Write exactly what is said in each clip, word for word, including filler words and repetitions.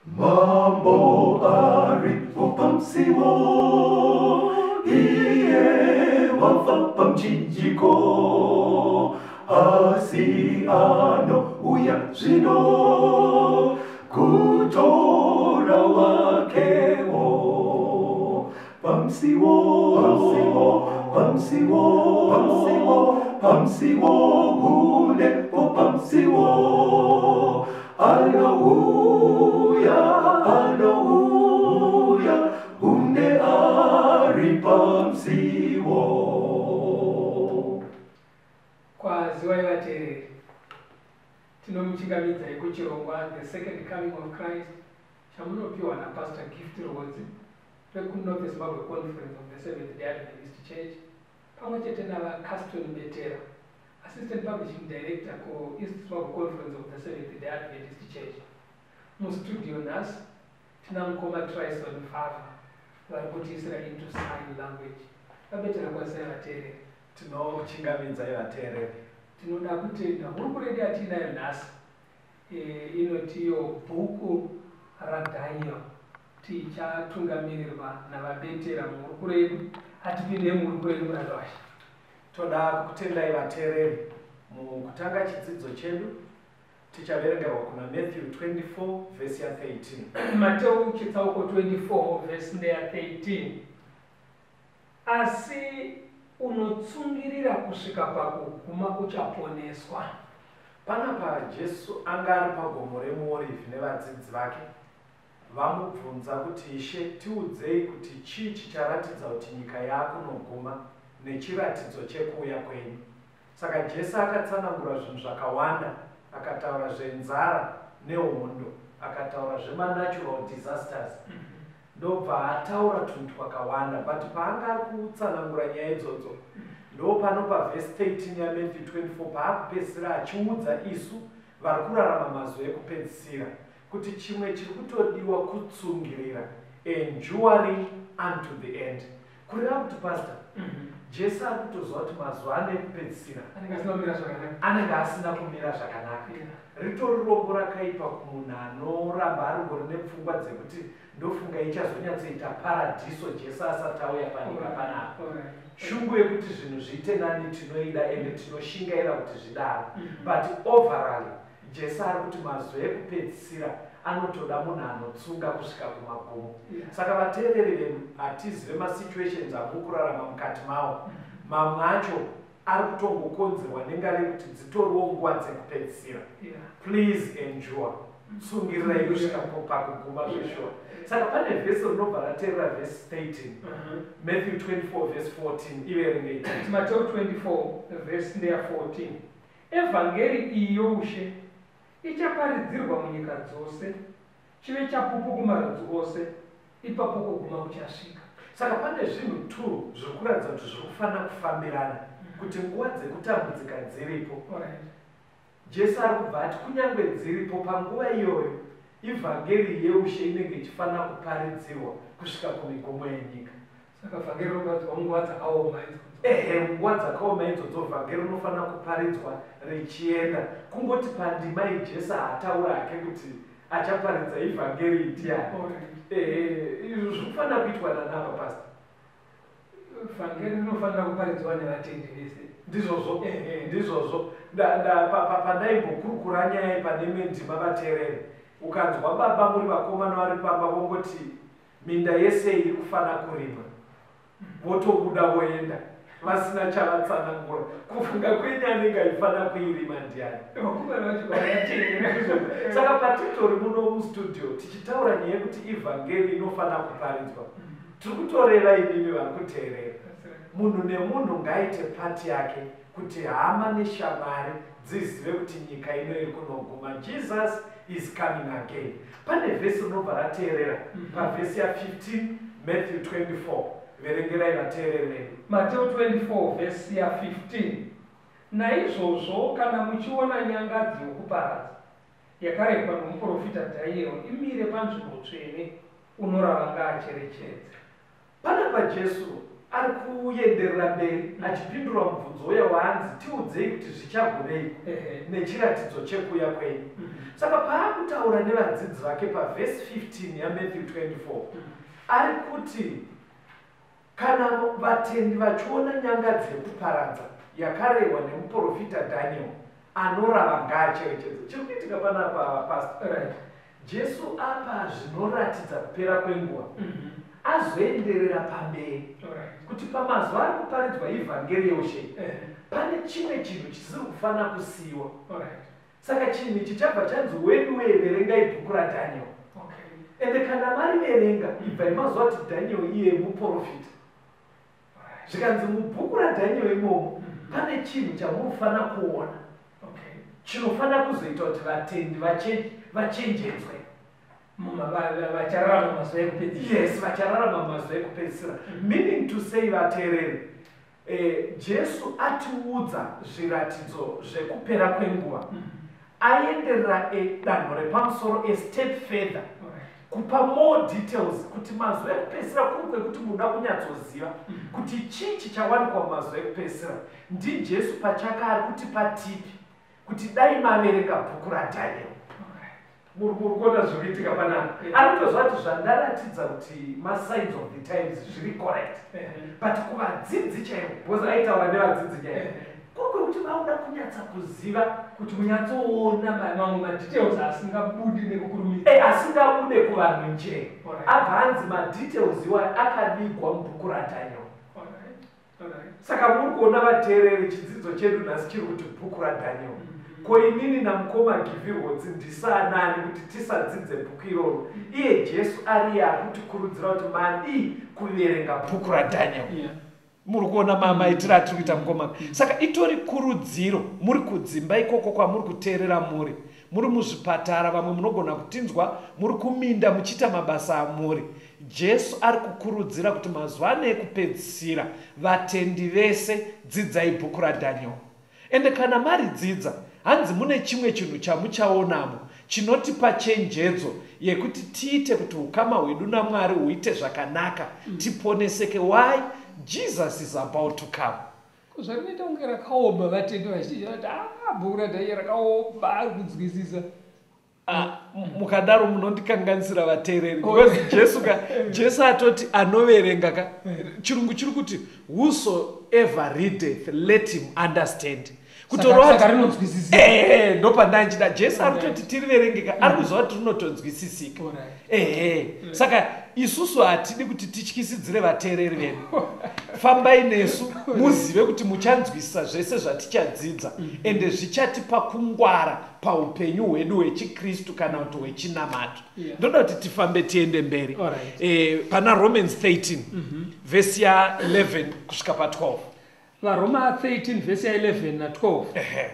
Mambo aripo pamsiwo, iye wafa pamchinjiko, asi ano uya zvino, kutora wakewo. Pamsiwo, pamsiwo, pamsiwo, pamsiwo, pamsiwo, kulepo pamsiwo. Aleluya, aleluya, unde ari pamsiwo. Kwaziwa ivateereri, tinomuchingamidza kuchirongwa the second coming of Christ chamunopiwa naPastor Gift Rodzi rekuNorth Zimbabwe Conference of the Seventh Day Adventist Church pamwe chete navaCaston Betera, Assistant Publishing Director for East Zimbabwe Conference of the Seventh Day Adventist Church. Mustudio nhasi tina mukoma Trison Fava vari kutisira into sign language. Vabetera kwazai vateereri, tinokuchingamidza vateereri. tinoda kutenda hurumende yatinayo nhasi inotiyo bhuku raDaniel tichatungamirirwa navabetera muhurukuro yedu. Hatipinde muhurukuro yedu muranda washe. Toda kukutendai vateereri. Mukutanga chidzidzo chedu tichaverengerwa kuna Matthew twenty-four verse ya thirteen. Mateo chitsauko twenty-four verse ya thirteen. Asi unotsungirira kusvika pakuguma uchaponeswa. Panapa Jesu anga ari pagomo remuorivhi nevadzidzi vake. Vamubvunza kuti Ishe, tiudzei kuti chii chicharatidza kuti nyika yakunoguma nechiratidzo chekuuya kwenyu. Saka Jesu akatsanangura zvinhu zvakawanda, akataura zvenzara nehondo, akataura zvemanatural disasters. Ndobva ataura tunhu twakawanda, but paanga ari kutsanangura nyaya idzodzo ndo pano pavhesi thirteen ya Matthew twenty-four paakupedzisira achiudza isu vari kurarama mazuva ekupedzisira kuti chimwe chiri kutodiwa kutsungirira, enduring unto the end. Kureva kuti pastor, Jesu ari kutoziva kuti mazuva ane ekupedzisira anenge asina kumira zvakanaka. Ritori rongo rakaipa kumunhu anoramba ari ngori nepfungwa dzekuti ndofunga ichazonyatsoita paradiso Jesu asati auya panyika panapa. Shungu yekuti zvinhu zviite nani tinoida ende tinoshingaira kuti zvidaro, but overall Jesu ari kuti mazuva ekupedzisira anotoda munhu anotsunga kusvika kumagumo. Saka vateereri vedu hatizive masituations amuri kurarama mukati mavo. Mamwe acho ari kutongokonzerwa nengari kuti dzitoriwo nguva dzekupedzisira. Please endure, tsungirirai kusvika pakuguma zveshuwa. Saka pane vhesi rinobva rateerera vhesi thirteen, Matthew twenty-four verse fourteen, iverengei. Mateo twenty-four verse ya fourteen. Evhangeri iyi youshe ichaparidzirwa munyika dzose, chive chapupu kumarudzi ose, ipapo kuguma kuchasvika. Saka pane zvinhu two zviri kuratidza kuti zviri kufanira kufambirana kuti nguva dzekutambudzika dziripo. Jesu ari kubva ati kunyange dziripo panguva iyoyo ivhangeri yeushe inenge ichifanira kuparidzirwa kusvika kumigomo yenyika. Saka vhangeri rinobatidzwa munguva dzakaoma idzodzo. Ehe, nguva dzakaoma idzodzo vhangeri rinofanira kuparidzwa richienda. Kungoti pandima iyi Jesu haataura hake kuti achaparidza ivhangeri ndiani. Izvi zviri kufanira kuitwa nanapa pastor. Vhangeri rinofanira kuparidzwa nevatendi vese. Ndizvozvo, ndizvozvo. Pandaimbokurukura nyaya pane imwe ndima vateereri, ukanzwa baba muri vakomana vari pamba vongoti minda yese iri kufanira kurimwa, votobuda voenda vasina chavatsanangura. Kufunga kwenyu anenge aifanira kuirima ndiani? Saka patitori muno mustudio tichitaura nyaya yekuti ivhangeri inofanira kuparidzwa, tiri kutoreva imimi vari kuteerera. Munhu nemunhu ngaaite pati yake kuti hama neshamwari dzizive kuti nyika ino iri kunoguma. Jesus is coming again. Pane vhesi rinobva rateerera pavhesi ya fifteen Matthew twenty-four. Verengerai vateereri vedu. Mateo twenty-four verse ya fifteen. Naizvozvo kana muchiona nyangadzi yokuparadza yakarepwa nomuprofita Dhanieri imire panzvimbo tsvene, unorava ngaacherechedze. Panapa Jesu ari kuenderera mberi achipindura mubvunzo uya waanzi tiudzei kuti zvichagoveiko nechiratidzo chekuuya kwenyu. Saka paakutaura nevadzidzi vake pavhesi fifteen yaMatthew twenty-four ari kuti kana vatendi vachiona nyangadzi yekuparadza yakarehwa nemuprofita Daniel anorava ngaacherechedze. Chiri kuitika panapa pastor, Jesu apa zvinoratidza kupera kwenguva azoenderera pamberi kuti pamazuva ari kuparidzwa ivhangeri yeushe pane chimwe chinhu chisiri kufana kusiyiwa. Saka chinhu ichi chabva chanzi wedu weverengai bhuku raDaniel. Ende kana mariverenga ibva imazuva kuti Daniel iye muprofita. Zvikanzi mubhuku raDaniel imomo pane chinhu chamurufana kuona chinofana kuzoita kuti vatendi vachenjedzwe. Vachararama mazuva ekupedzisira. Yes, vachararama mazuva ekupedzisira. Meaning to say vateereri, eh, Jesu atiudza zviratidzo zvekupera kwenguva. Aenderera danho repamusoro a step further. Kupa more details kuti mazuva ekupedzisira kuri kwekuti muda kunyatsoziva kuti chichi chawanikwa mazuva ekupedzisira ndiJesu pachake ari kuti patipi kuti dai maverenga bhuku raDaniel. Muri kuona zvinoitika panapa. Anotozva kuti zvandaratidza kuti masigns of the times zviri correct, but kuvadzidzi chaivo, because aitaura nevadzidzi chaivo, kuri kwekuti vauda kunyatsa kuziva kuti munyatsoona mamwe madetails asingabudi nekukurumidza. Eh, asingabude kuvanhu nje. Abva anzi madetails iwa akavigwa mubhuku raDaniel. Saka muri kuona vateereri chidzidzo chedu nhasi chiri kuti bhuku raDaniel. Ko inini namukoma Givhirwodzi ndisanani kuti tisadzidze bhuku iroro. Iye Jesu ari ari kutikurudzira kuti mandi kuverenga bhuku raDaniel. Muri kuona mamaitiro atiri kuita mukoma. Saka itori kurudziro muri kudzimba ikoko kwamuri kuteerera muri. Muri muzvipatara, vamwe munogona kutinzwa muri kuminda muchiita mabasa amuri. Jesu ari kukurudzira kuti mazuva ano ekupedzisira vatendi vese dzidzai bhuku raDaniel. Ende kana maridzidza hanzi mune chimwe chinhu chamuchaonamo chinotipa chenjedzo yekuti tiite kuti ukama hwedu naMwari huite zvakanaka, tiponeseke. Why? Jesus is about to come. Zvinoita kunge rakaoma vatendi vazhinji vati ah bhuku raDaniel rakaoma ari kunzwisisa. Mukadaro munondikanganisira vateereri, because Jesu ka Jesu atoti anoverenga ka chirungu chiri kuti whosoever readeth let him understand. Saka rinonzwisisika. Eh, ndopandanjida Jesu ari kutoti tiriverengeka, ari kuziva kuti rinotonzwisisika. Eh, saka isusu hatidi kuti tityisidzire vateereri vedu. Fambai nesu muzive kuti muchanzwisisa zvese zvatichadzidza, ende zvichatipa kungwara paupenyu hwedu hwechiKristu kana kuti hwechinamato. Ndoda kuti tifambe tiende mberi. Eh, pana Romans thirteen vhesi ya eleven kusvika pa twelve. VaRoma thirteen vhesi ya eleven na twelve.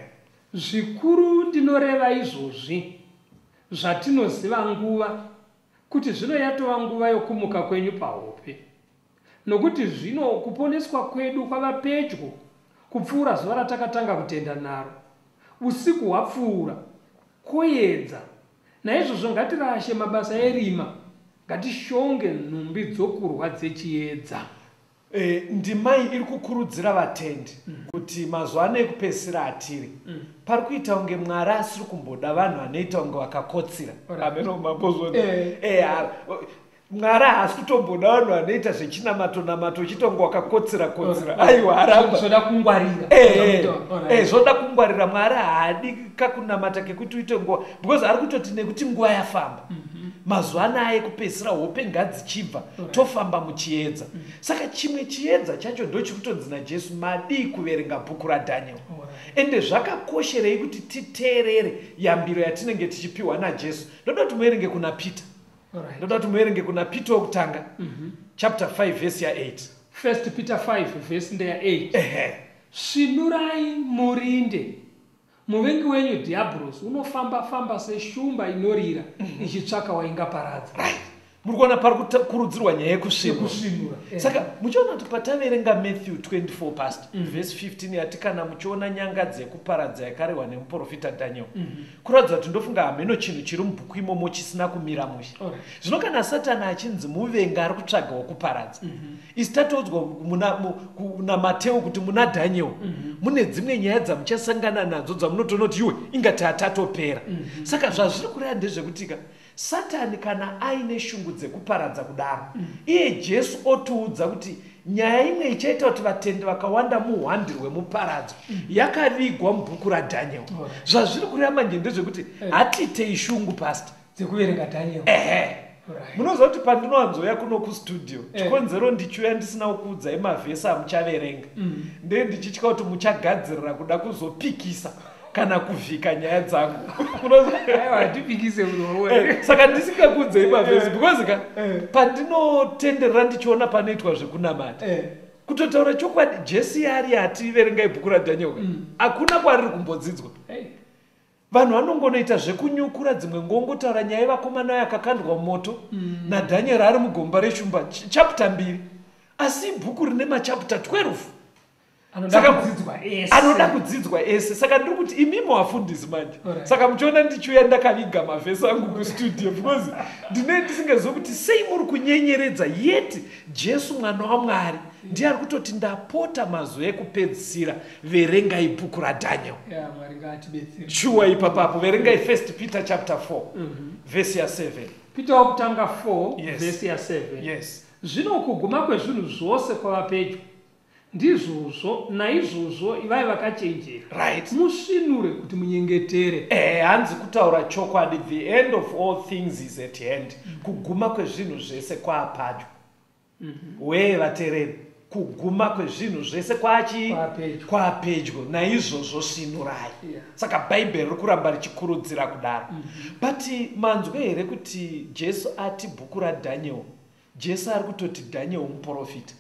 Zvikuru ndinoreva izvozvi zvatinoziva nguva kuti zvino yatova nguva yokumuka kwenyu pahope, nokuti zvino kuponeswa kwedu kwava pedyo kupfuura zuva ratakatanga kutenda naro. Usiku hwapfuura, koyedza. Naizvozvo ngatirashe mabasa erima, ngatishonge nhumbi dzokurwa dzechiedza. Eh, ndimai iri kukurudzira vatendi kuti mazuva ano ekupedzisira atiri pari kuita kunge Mwari asiri kumboda vanhu vanoita kunge vakakotsira. Ameno mambozvona. Eh, Mwari haasi kutomboda vanhu vanoita zvechinamato namato uchiita kunge wakakotsira kotsira. Aiwa haramba. Zvoda kungwarira. Eh, eh, zvoda kungwarira. Mwari haadi kakunamata kekuti uite nguva, because ari kutoti nekuti nguva yafamba. Mazuva anaya ekupedzisira hope ngadzichibva tofamba muchiedza. Saka chimwe chiedza chacho ndochikutonzi naJesu madii kuverenga bhuku raDaniel. Ende zvakakosherei kuti titeerere yambiro yatinenge tichipiwa naJesu. Ndoda kuti muerenge kuna Peter. Ndoda kuti muerenge kuna Peter wokutanga chapter five vhesi ya eight. First Peter five vhesi ndeya eight. Ehe. Svinurai murinde. Muvengi wenyu Diablos unofamba famba seshumba inorira ichitsvaka waingaparadza. Right. muri kuona pari kurudzirwa nyaya yekusvinura. Yekusvinura, eh. Saka muchiona kuti pataverenga Matthew twenty-four past verse fifteen yati kana muchiona nyanga dzekuparadza yakarehwa nemuprofita Daniel, kuratidza kuti ndofunga hameno chinhu chiri mubhuku imomo chisina kumira mushe. Alright. Zvino kana Satani achinzi muvenga ari kutsvaga wokuparadza, isi tataudzwa muna mu- kuna Mateo kuti muna Daniel mune dzimwe nyaya dzamuchasangana nadzo dzamunotoona kuti iwe ingati hatatopera. Saka zvazviri kureva ndezvekutika Satani kana aine shungu dzekuparadza kudaro, iye Jesu otiudza kuti nyaya imwe ichaita kuti vatendi vakawanda muhwandirwe muparadzo yakavigwa mubhuku raDhaniel. Zvazviri kureva manje ndezvekuti hatitei shungu pasta dzekuverenga Daniel. ehe. Right. Munoziva kuti pandinowanzouya kuno kustudio Eh. chikonzero ndichiuya ndisina kukuudzai mavhesi amuchaverenga, ndee ndichitya kuti muchagadzirira kuda kuzopikisa kana kuvhika nyaya dzangu. Aiwa, hatipikise unowe. Eh, saka ndisingakuudzai mavhesi because ka Eh. pandinotenderera ndichiona panoitwa zvekunamata Eh. kutotaura chokwadi Jesu yari hativerengai bhuku raDhaniel hakuna kwariri kumbodzidzwa. Hey. Vanhu vanongonoita zvekunyukura dzimwe ngongotaura nyaya yevakomana yakakandwa mumoto naDhaniel ari mugomba reshumba ch- chapter mbiri, asi bhuku rine machapter twelve. Anoda Saka kudzidzwa ese. anoda kudzidzwa ese. Saka ndiri kuti imimo vafundisi manje. Alright. Saka muchiona ndichiuya ndakaviga mavhesi angu kustudio because ndine ndisingazivi kuti sei muri kunyenyeredza, yeti Jesu mwana waMwari ndiye ari kutoti ndapota mazuva ekupedzisira verengai bhuku raDhaniel. Ya, Mwari ngaatibetsere. Shuwa ipapapo verengai First Peter chapter four verse ya seven. Peter wakutanga four Yes. verse ya seven. Yes. Zvino kuguma kwezvinhu zvose kwava pedyo, ndizvozvo naizvozvo ivai vakachenjera Right. musvinure kuti munyengetere. Eh, hanzi kutaura chokwadi, the end of all things is at hand. Kuguma kwezvinhu zvese kwaapadyo. Wee vateereri, kuguma kwezvinhu zvese kwachi Kwaapedyo. kwaapedyo, naizvozvo svinurai. Yeah. Saka bhaibheri riri kuramba richikurudzira kudaro. But manzwe here kuti Jesu ati bhuku raDhaniel, Jesu ari kutoti Daniel muprofita.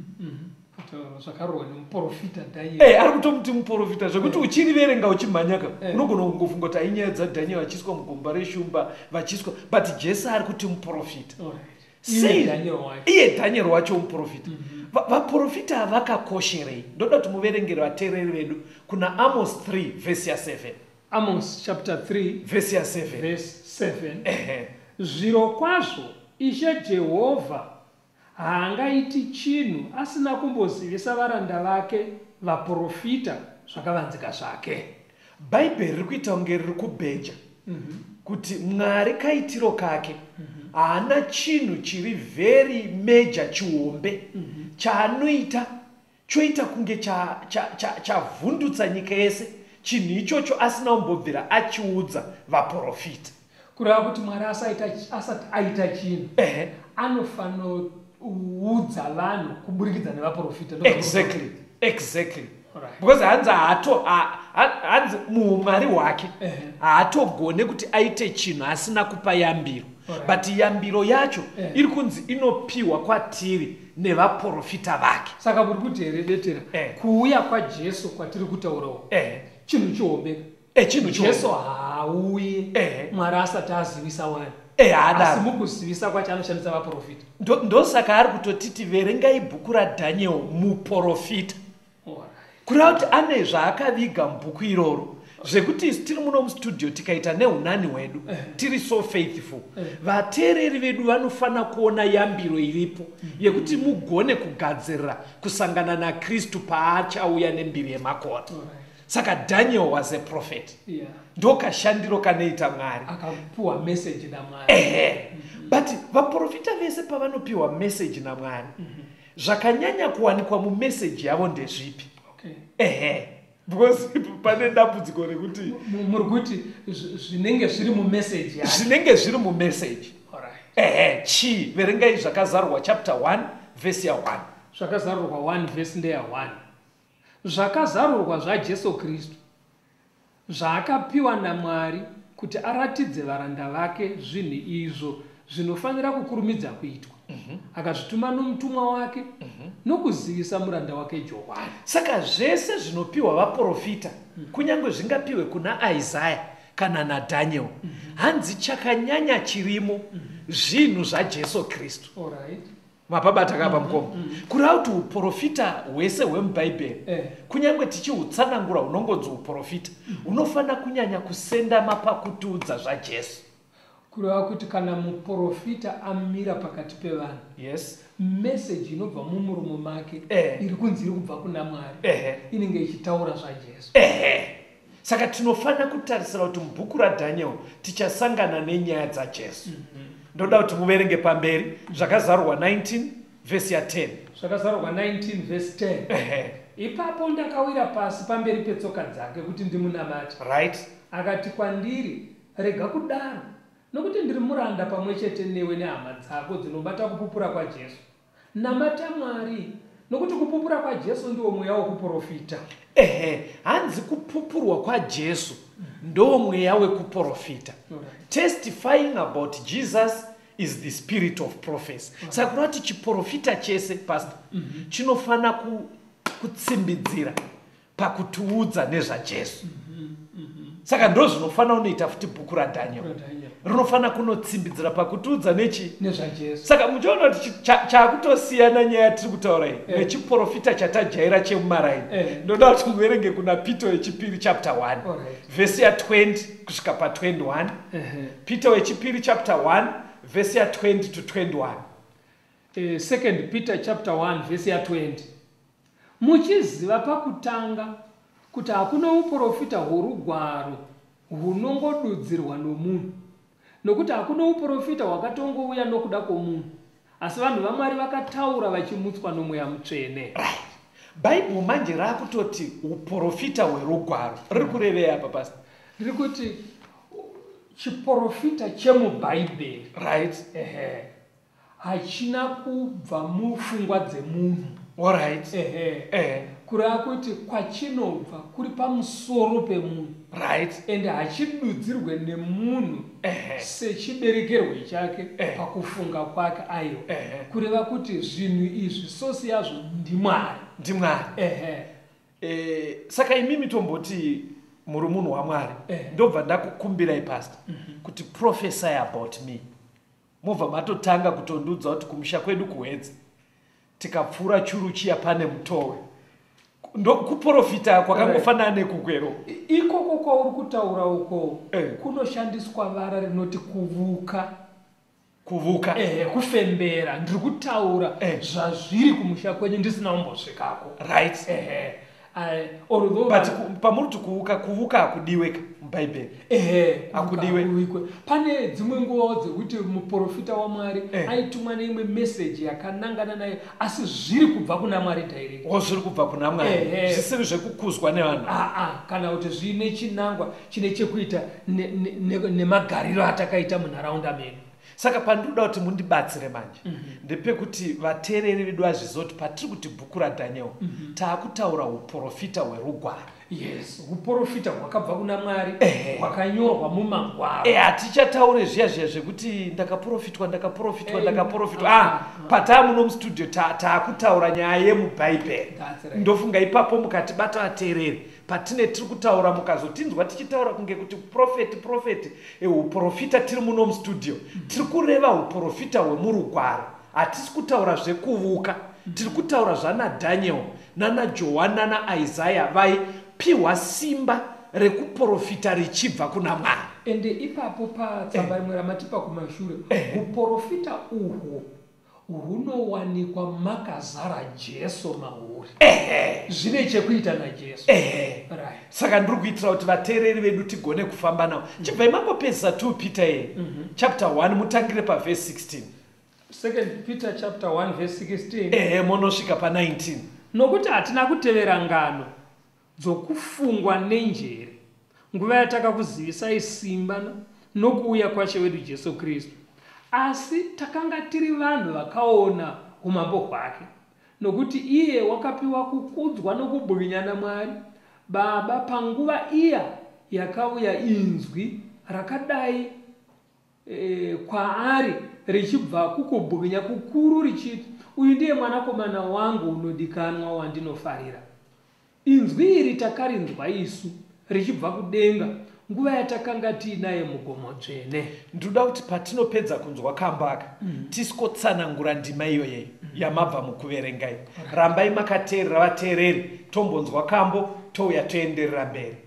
Kutaura zvakarohwa nemuprofita Daniel. Eh, ari kutomuti muprofita zvekuti uchiriverenga uchimhanyaka Eh. unogona kungofunga kuti ainyaya dzaDhaniel vachiiswa mugomba reshumba vachiiswa, but Jesu ari kuti muprofita. Alright. Sei- Iye Daniel wacho. iye Daniel wacho muprofita. Va- vaprofita vakakosherei. ndoda kuti muverengere vateereri vedu kuna Amos three verse ya seven. Amos chapter three Verse ya seven. verse seven. Ehe. Zviro kwazvo Ishe Jehovha haangaiti chinhu asina kumbozivisa varanda vake vaprofita zvakavanzika zvake. Bhaibheri riri kuita kunge riri kubheja kuti Mwari kaitiro kake haana chinhu chiri very major chihombe chaanoita choita kunge chavhundutsa cha, cha, chavhundutsa nyika yese, chinhu ichocho asina kumbobvira achiudza vaprofita. Kureva kuti Mwari asaita- asati aita chinhu Ehe. anofanoudza vanhu kuburikidza nevaprofita. Exactly. Exactly. Alright. Because hanzi haato ha- ha- hanzi muumwari hwake Ehe. haatogone kuti aite chinhu asina kupa yambiro. Alright. But yambiro yacho Ehe. iri kunzi inopiwa kwatiri nevaprofita vake. Saka muri kuti here betera Eh. kuuya kwaJesu kwatiri kutaurawo Ehe. chinhu chihombeka. Eh, chinhu Jesu haauye Eh. Mwari asati azivisa vanhu, Eh, asi haadaro. mukuzivisa kwacho anoshandisa vaprofita. Ndo- ndosaka ari kutotiti verengai bhuku raDhaniel muprofita, Alright. kureva kuti ane zvaakaviga mubhuku iroro zvekuti isi tiri muno mustudio tikaita neunani hwedu tiri so faithful, vateereri vedu vanofanira kuona yambiro iripo yekuti mugone kugadzirira kusangana naKristu paachauya nembiri yemakore. Alright. Saka Daniel was a prophet, Yeah. ndokashandiro kanoita Mwari. Akapuwa message naMwari. Ehe. But vaprofita vese pavanopiwa message naMwari, zvakanyanya kuwanikwa mumeseji yavo ndezvipi? Okay. Ehe. Because pane dambudziko rekuti Mu- muri kuti zv- zvinenge zviri mumessage yake. zvinenge zviri mumeseji. Alright. Ehe, chi verengai zvakazarurwa chapter one verse ya one. Zvakazarurwa one verse ndeya one. Zvakazarurwa zvaJesu Kristu zvaakapiwa naMwari kuti aratidze varanda vake zvinhu izvo zvinofanira kukurumidza kuitwa. Akazvituma nomutumwa wake nokuzivisa muranda wake Johani. Saka zvese zvinopiwa vaprofita, kunyange zvingapiwe kuna Isaiah kana naDaniel, hanzi chakanyanya chirimo zvinhu zvajesu kristu. Alright. Mapabata kapa mukoma. Kureva kuti uprofita hwese hwemubhaibheri kunyange tichihutsanangura hunongonzi uprofita hunofanira kunyanya kusendama pakutiudza zvajesu. Kureva kuti kana muprofita amira pakati pevanhu, yes, message inobva mumuromo make Eh. iri kunzi iri kubva kuna Mwari Ehe. inenge ichitaura zvajesu. Ehe. Saka tinofanira kutarisira kuti mubhuku radhaniel tichasangana nenyaya dzajesu. Ndoda kuti muverenge pamberi zvakazarurwa nineteen vhesi ya ten. Zvakazarurwa nineteen verse ten. Ehe. Ipapo ndakawira pasi pamberi petsoka dzake kuti ndimunamate. Right? Akati kwandiri, rega kudaro, nokuti ndiri muranda pamwe chete newe nehama dzako dzinobata kupupura kwaJesu. Namata Mwari, nokuti kupupura kwaJesu ndiwo mweya wokuprofita. Ehe, hanzi kupupurwa kwaJesu ndo mweya wekuprofita. Testifying about Jesus is the spirit of prophecy. Saka kureva kuti chiprofita chese pastor chinofana ku, kutsimbidzira pakutiudza nezvajesu. Saka ndo zvinofanira unoita futi bhuku radhaniel rinofana kunotsimbidzira pakutiudza nechi nezvajesu. Saka muchiona kuti chaakutosiyana nyaya tiri kutaura iyi nechiprofita chatajaira chemumaraini. Ndoda kuti muverenge kuna Peter wechipiri chapter one vhesi ya twenty kusvika pa twenty-one. Peter wechipiri chapter one vhesi ya twenty to twenty-one. Uh, second Peter chapter one verse ya twenty. Muchiziva pakutanga kuti hakuna uprofita hworugwaro hunongodudzirwa nomunhu, nokuti hakuna uprofita hwakatongouya nokuda kwomunhu, asi vanhu vaMwari vakataura vachimutswa nomweya mutsvene. Bhaibheri manje raakutoti uprofita hwerugwaro riri kurevei apa pasi? Riri kuti chiprofita chemubhaibheri, right, ehe, hachina kubva mupfungwa dzemunhu. Alright. Ehe. Eh. Kureva kuti kwachinobva kuri pamusoro pemunhu. Right. Ende hachidudzirwe nemunhu sechiberekerwe chake pakufunga kwake ayo. Kureva kuti zvinhu izvi sosi yazvo ndiMwari. NdiMwari. Ehe. Eh, saka imi mitomboti muri munhu waMwari. Ndobva ndakukumbirai pastor kuti prophesy about me. Mobva matotanga kutondiudza kuti kumusha kwedu kuhedza tikapfura churu chiya pane mutowe. Ndo kuprofita kwakangofanana nekugwero. Ikoko kwauri kutaura uko kunoshandiswa vara rinoti kuvuka. Kuvuka. Eh, kufembera. Ndiri kutaura zvazviri kumusha kwenyu ndisina kumbosvikako. Right. Eh. Uh, although but pamuti kuvuka kuvuka akudiwe mubhaibheri. Eh, akudiwe. Pane dzimwe nguva dzekuti muprofita waMwari aitumwa neimwe message yakanangana naye asi zviri kubva kuna Mwari direct. O zviri kubva kuna Mwari. Zvisiri zvekukuzwa nevanhu. Ah ah, kana kuti zvine chinangwa chine chekuita nemagariro atakaita munharaunda medu. Saka pandoda kuti mundibatsire manje ndepekuti vateereri vedu vazvizoti patiri kuti bhuku raDhaniel taakutaura uprofita hwerugwaro. Yes, uprofita hwakabva kuna Mwari hwakanyorwa mumagwaro. Eh, hatichataure zviya zviya zvekuti ndakaprofitwa ndakaprofitwa ndakaprofitwa. Ah, pataamuno mustudio taakutaura nyaya yemubhaibheri. Ndofunga ipapo mukatibata vateereri patine tiri kutaura mukazotinzwa tichitaura kunge kuti profeti profeti uprofita tiri muno mustudio tiri kureva uprofita hwemurugwaro. Hatisi kutaura zvekuvuka, tiri kutaura zvanaDhaniel nanaJohana naIsaiah vaipiwa simba rekuprofita richibva kuna Mwari. Ende ipapo patsamba rimwe ramatipa kumashure uprofita uhwo hunowanikwa makazara Jesu mauri. Zvine chekuita naJesu. Right. Saka ndiri kuitira kuti vateereri vedu tigone kufamba nawo. Chibva imangopedzisa two Peter ye chapter one mutangire pavhesi sixteen. Second Peter chapter one verse sixteen. Ehe, monosvika pa nineteen. Nokuti hatina kutevera ngano dzokufungwa nenjere nguva yatakakuzivisai simba nokuuya kwaShe wedu Jesu Kristu, asi takanga tiri vanhu vakaona umambo hwake, nokuti iye wakapiwa kukudzwa nokubwinya naMwari Baba panguva iya yakauya inzwi rakadai e, kwaari richibva kukubwinya kukuru richiti, uyu ndiye mwanakomana wangu unodikanwa wandinofarira. Inzwi iri takarinzwa isu richibva kudenga, nguva yatakanga tiinaye mugomo dzvene. Ndoda kuti patinopedza kunzwa kambaka tisikotsanangura ndima iyoyeyo yamabva mukuverenga iyi. Rambai makateerera vateereri, tombonzwa kambo touya toenderera mberi.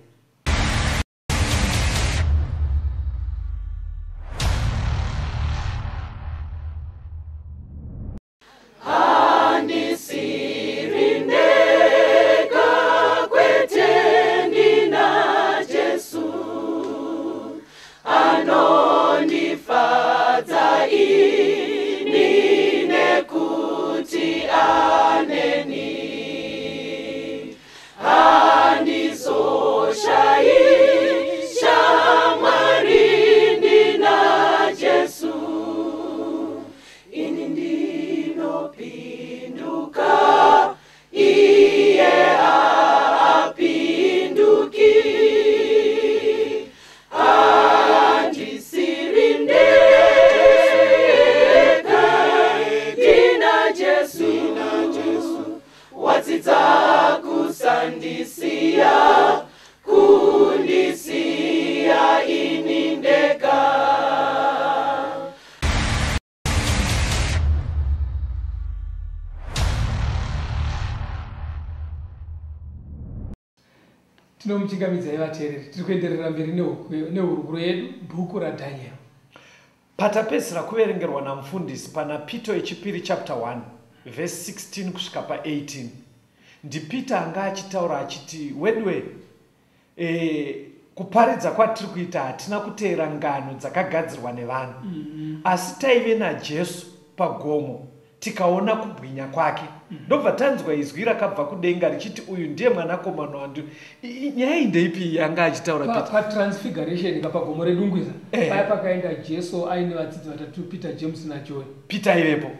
Tinomuchingamidzai vateereri, tiri kuenderera mberi neurukuro yedu bhuku raDhanieri. Patapedzisira kuverengerwa namufundisi pana Pito yechipiri chapter one verse sixteen kusvika pa eighteen. NdiPita anga achitaura achiti wedwe eh, kuparidza kwatiri kuita hatina kuteera ngano dzakagadzirwa nevanhu, mm-hmm. asi taive naJesu pagomo tikaona kubwinya kwake, ndobva tanzwa izwi rakabva kudenga richiti uyu ndiye mwanakomana wangu. Nyaya ndeipi yanga achitaura Pita? Patransfiguration kapagomo redungwiza paya pakaenda Jesu aine vadzidzi vatatu, Peter, James naJohn. Peter ivepo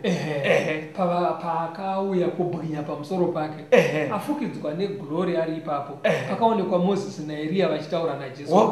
paakauya kubwinya pamusoro pake, afukidzwa neglory ari ipapo, pakaonekwa Moses naElia vachitaura naJesu.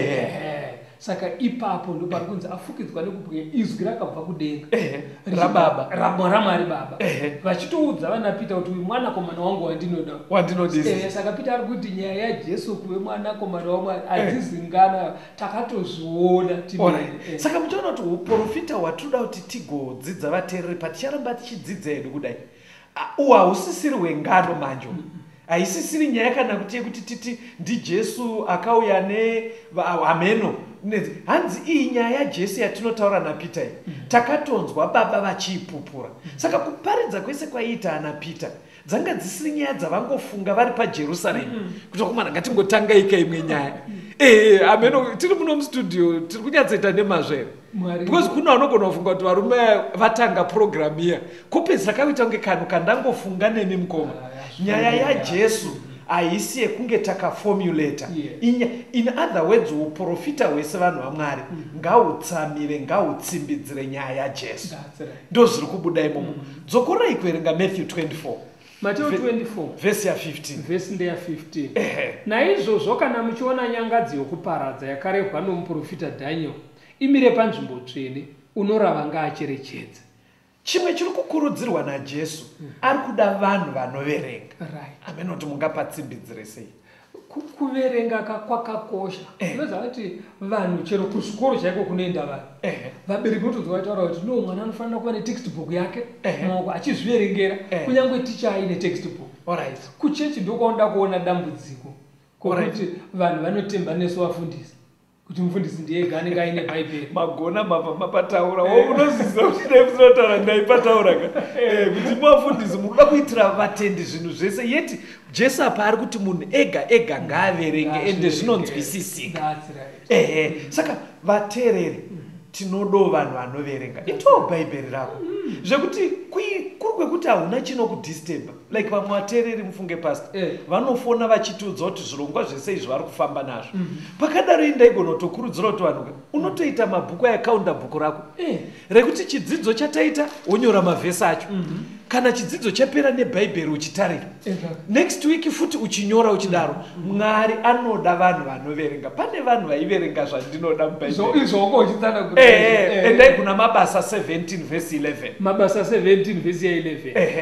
Saka ipapo ndo pari kunzi afukidzwa nekubwinya, izwi rakabva kudenga rababa ramwari baba, vachitoudza vana Peter kuti uyu mwanakomana wangu wandinoda wandinodisa. Saka Peter ari kuti nyaya yaJesu kuve mwanakomana wamwari adzizingana, takatozviona. Saka mutoona kuti uprofita hwatinoda kuti tigodzidza vateereri paticharamba tichidzidza hedu kudai uhu hausisiri hwengano manje, haisisiri nyaya kana kuti yekuti titi ndiJesu akauya nehameno. Hanzi iyi nyaya yaJesu yatinotaura naPeter iyi, takatonzwa baba vachiipupura. Saka kuparidza kwese kwaiita ana Peter dzanga dzisiri nyaya dzavangofunga vari paJerusarema kuti kumana ngatingotangaika imwe nyaya. Eh, ameno tiri muno mustudio tiri kunyatsoita nemazvere, because kuna vanogona kufunga kuti varume vatanga program iya kopedzisa kakuita kunge kanhu kandangofunga nemi mukoma. Nyaya yaJesu haisi yekunge takaformulata. Yeah. In other words, uprofita hwese vanhu vaMwari ngautsamire ngautsimbidzire nyaya yaJesu. Ndo zviri kubuda imomo. Dzokorai kuverenga Matthew twenty-four. Matthew twenty-four verse ya fifteen. Verse ndeya fifteen. Naizvozvo kana muchiona nyangadzi yokuparadza yakarehwa nomuprofita Daniel imire panzvimbo tsvene, unorava ngaacherechedze. Chimwe chiri kukurudzirwa naJesu ari kuda vanhu vanoverenga. Right. Ameno kuti mungapatsimbidzire sei? Kuverenga kwakakosha. Unoziva kuti vanhu chero kuzvikoro chaiko kunoenda vanhu, vabereki votodzwa vataura kuti no mwana anofanira kuva netextbook yake maoko achizviverengera, kunyange ticha aine textbook. Alright. Kuchechi ndokwaoda kuona dambudziko kokuti vanhu vanotemba nesu vafundisi kuti mufundisi ndiye anenge aine bhaibheri. Magona mabva mapataura unozviziva kuti dai musinotaura ndaipataura ka kuti mafundisi mukuda kuitira vatendi zvinhu zvese, yeti Jesu apa ari kuti munhu ega ega ngaaverenge ende zvinonzwisisika. Ehe, saka vateereri tinodo vanhu vanoverenga. Itowo bhaibheri rako zvekuti kuri kwekuti hauna chinokudisturba, like vamwe vateereri mufunge pastor vanofona vachitiudza kuti zvirongwa zvese izvi vari kufamba nazvo. Pakadaro indaigona kutokurudzira kuti vanhu unotoita mabhuku ayakaunda bhuku rako rekuti chidzidzo chataita wonyora mavhesi acho, kana chidzidzo chapera nebhaibheri uchitarira, next week futi uchinyora uchidaro. Mwari anoda vanhu vanoverenga. Pane vanhu vaiverenga zvandinoda mubhaibheri. Izvoko uchitsana kuti endai kuna Mabasa seventeen verse eleven. Mabasa seventeen verse eleven. Ehe.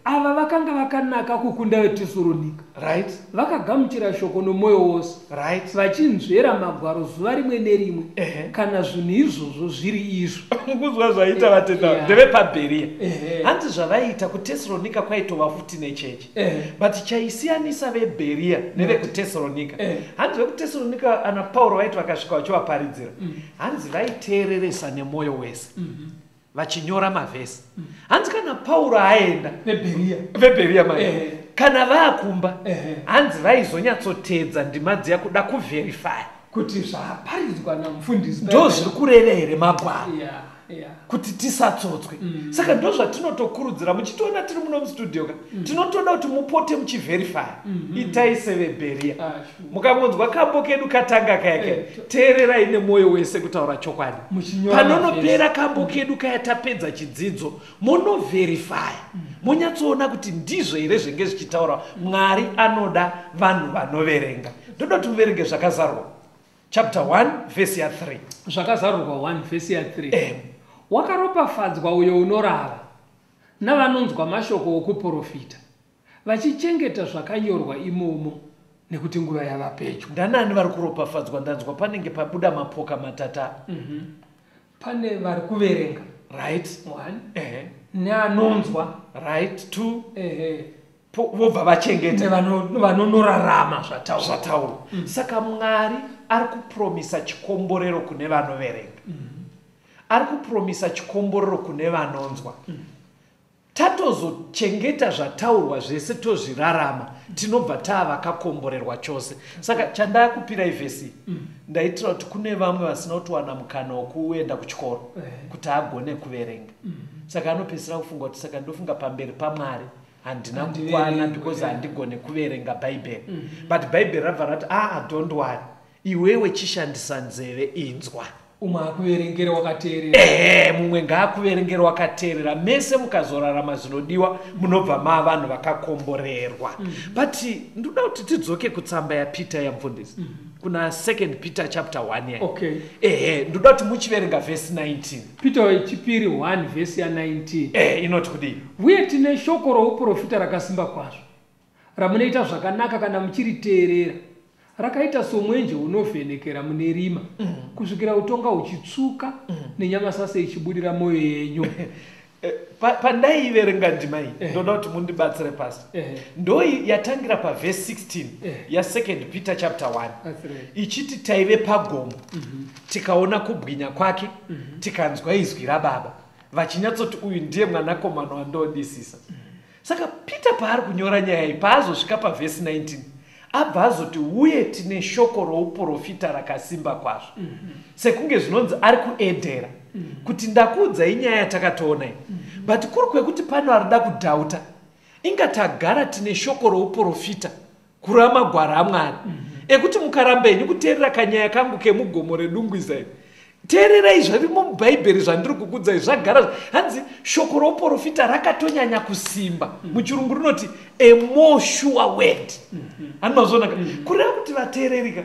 ava vakanga vakanaka kukunda veTesalonika, right, vakagamuchira shoko nomwoyo wose, right, vachinzvera magwaro zuva rimwe nerimwe, Ehe. kana zvinhu izvozvo zviri izvo. kuzwa zvaita Yeah. vatenda ndevepaBheria. Ehe. hanzi zvavaita kuTesalonika kwaitova futi nechechi, Ehe. but chaisiyanisa veBheria nevekutesalonika, Ehe. hanzi vekutesalonika ana Pauro vaiti vakasvika vachivaparidzira, hanzi vaiteereresa nemwoyo wese vachinyora mavhesi. hanzi kana Pauro aenda VeBheria. veBheria mai Ehe. kana vaakumba, Ehe. hanzi vaizonyatsoteedza ndima dziya kuda kuverifya kuti zvaparidzwa namufundisi ndo zviri kureva here magwaro Yeah, yeah. kuti tisatsotswe. Mm. saka ndo zvatinotokurudzira muchitiona tiri muno mustudio ka tinotoda kuti mupote muchiverifya. Mhm. itai seveBheria. Ah, sure. mukamonzwa kambo kedu katanga kayake, Eh, teererai nemwoyo wese kutaura chokwadi. Muchinyora panonopera kambo kedu kaya tapedza chidzidzo monovherifya, monyatsoona kuti ndizvo here zvenge zvichitaura. mwari anoda vanhu vanoverenga. ndoda kuti muverenge zvakazarwa chapter one vhesi ya three. zvakazarurwa one vhesi ya three. Eh. Wakaropafadzwa uyo unorava navanonzwa mashoko okuprofita, vachichengeta zvakanyorwa imomo, nekuti nguva yava pedyo. ndanani vari kuropafadzwa? ndanzwa panenge pabuda mapoka matata. Mhm. Pane vari kuverenga right, one, ehe, neanonzwa, right, two, ehe, po- vobva vachengeta nevano- vanonorarama zvataurwa. zvataurwa. saka mwari ari kupromisa chikomborero kune vanoverenga, ari kupromisa chikomborero kune vanonzwa. tatozochengeta zvataurwa zvese tozvirarama, tinobva taa vakakomborerwa chose. saka chandakupirai vhesi ndaitira kuti kune vamwe vasina kutowana mukana wokuenda kuchikoro Eh. kuti agone kuverenga. saka anopedzisira kufunga kuti saka ndofunga pamberi pamwari handina Handiverengi, kukwana because yeah. handigone kuverenga bhaibheri. but bhaibheri rabva rati aa don't worry, iwewe chishandisa nzeve inzwa. Umwe akuverengera wakateerera. ehe, mumwe ngaakuverengera wakateerera. mese mukazorarama zvinodiwa munobva maa vanhu vakakomborerwa. but ndoda kuti tidzoke kutsamba yaPeter yamufundisi, kuna second Peter chapter one ya. Okay. ehe, ndoda kuti muchiverenga vhesi nineteen. Peter wechipiri one vhesi ya nineteen. ehe, inoti kudii? Uye tine shoko rouprofita rakasimba kwazvo, ramunoita zvakanaka kana muchiriteerera, rakaita somwenje unovhenekera mune rima, kusvikira utonga uchitsuka nenyama sase ichibudira mwoyo yenyu. Eh, pa- pandaiverenga ndima iyi Eh. ndoda kuti mundibatsire pasi. Ehe. ndo yatangira pavhesi sixteen Eh. ya second Peter chapter one That's right. ichiti taive pagomo tikaona kubwinya kwake, tikanzwa izwi rababa vachinyatsoti uyu ndiye mwanakomana wandodisisa. saka Peter paari kunyora nyaya iyi, paazosvika pavhesi nineteen abva azoti uye tine shoko rouprofita rakasimba kwazvo, sekunge zvinonzi ari kuedhera kuti ndakuudzai nyaya yatakatoona iyi. but kuri kwekuti pano arida kudhauta, inga tagara tine shoko rouprofita kurama magwara amwari ekuti mukaramba ini kuteerera kanyaya kangu kemugomo redungwiza iri, teererai zvarimo mubhaibheri zvandiri kukudzai zvagara. hanzi shoko rouprofita rakatonyanya kusimba, muchirungu rinoti a more sure word. hanimazvonaka kureva kuti vateererika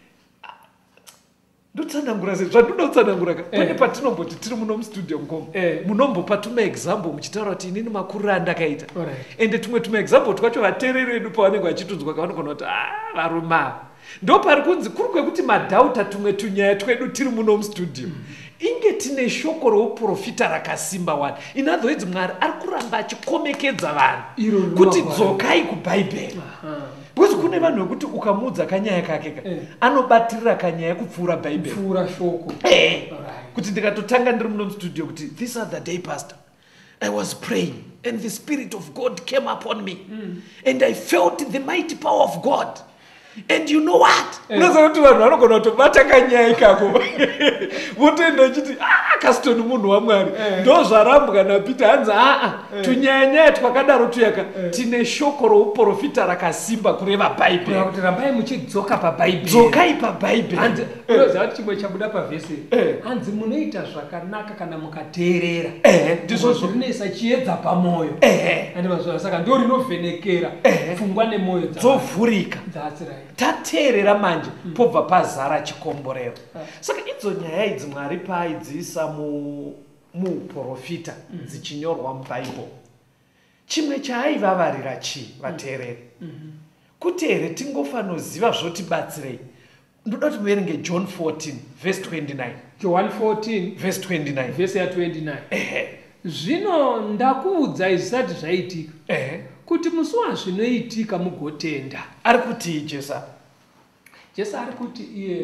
ndotsanangura sei zvandoda kutsananguraka. pane Eh. patinomboti tiri muno mustudio mukomo, Eh. munombopa tumaexample muchitaura kuti inini makuriro andakaita, Alright. ende tumwe tumaexample twacho vateereri vedu pavanenge vachitunzwa kavanogona kuti "Ah, varume ava." ndo pari kunzi kuri kwekuti madhauta tumwe tunyaya twedu tiri muno mustudio inge tine shoko rouprofita rakasimba wani. in other words, mwari ari kuramba achikomekedza Iro vanhu kuti rinogwara. dzokai kubhaibheri. Aha. because kune vanhu vekuti ukamuudza kanyaya kake ka Eh. anobatirira kanyaya kupfuura bhaibheri. Pfuura shoko. Eh. Alright. kuti ndikatotanga ndiri muno mustudio kuti this other day pastor I was praying and the spirit of God came upon me and I felt the mighty power of God. And you know what? unoziva kuti vanhu vanogona kutobata kanyaya ikako votoenda uchiti ah kasitoni munhu wamwari. ndo zvarambwa naPeter, hanzi aa tunyayanyaya twakadaro tuyaka tine shoko rouprofita rakasimba kureva bhaibheri. Kureva kuti rambai muchidzoka pabhaibheri. dzokai pabhaibheri. Hanzi unoziva kuti chimwe chabuda pavhesi Eh. hanzi munoita zvakanaka kana mukateerera, Eh, ndizvo ndizvo zvinoisa chiedza pamwoyo. Eh. andimazvona saka ndo rinovhenekera Eh. pfungwa nemwoyo dzavanhu. dzovhurika. That's right. tateerera manje pobva pazara chikomborero. saka idzo nyaya idzi mwari paaidziisa mu muuprofita dzichinyorwa mubhaibheri, chimwe chaaivavarira chii vateereri kuti here tingofanoziva zvotibatsirei. Ndoda kuti muverenge John fourteen verse twenty-nine. John fourteen verse twenty-nine. verse ya twenty-nine. Ehe. Zvino ndakuudzai zvisati zvaitika Ehe. kuti musi wazvinoitika mugotenda. Ari kuti Jesu. Jesu ari kuti iye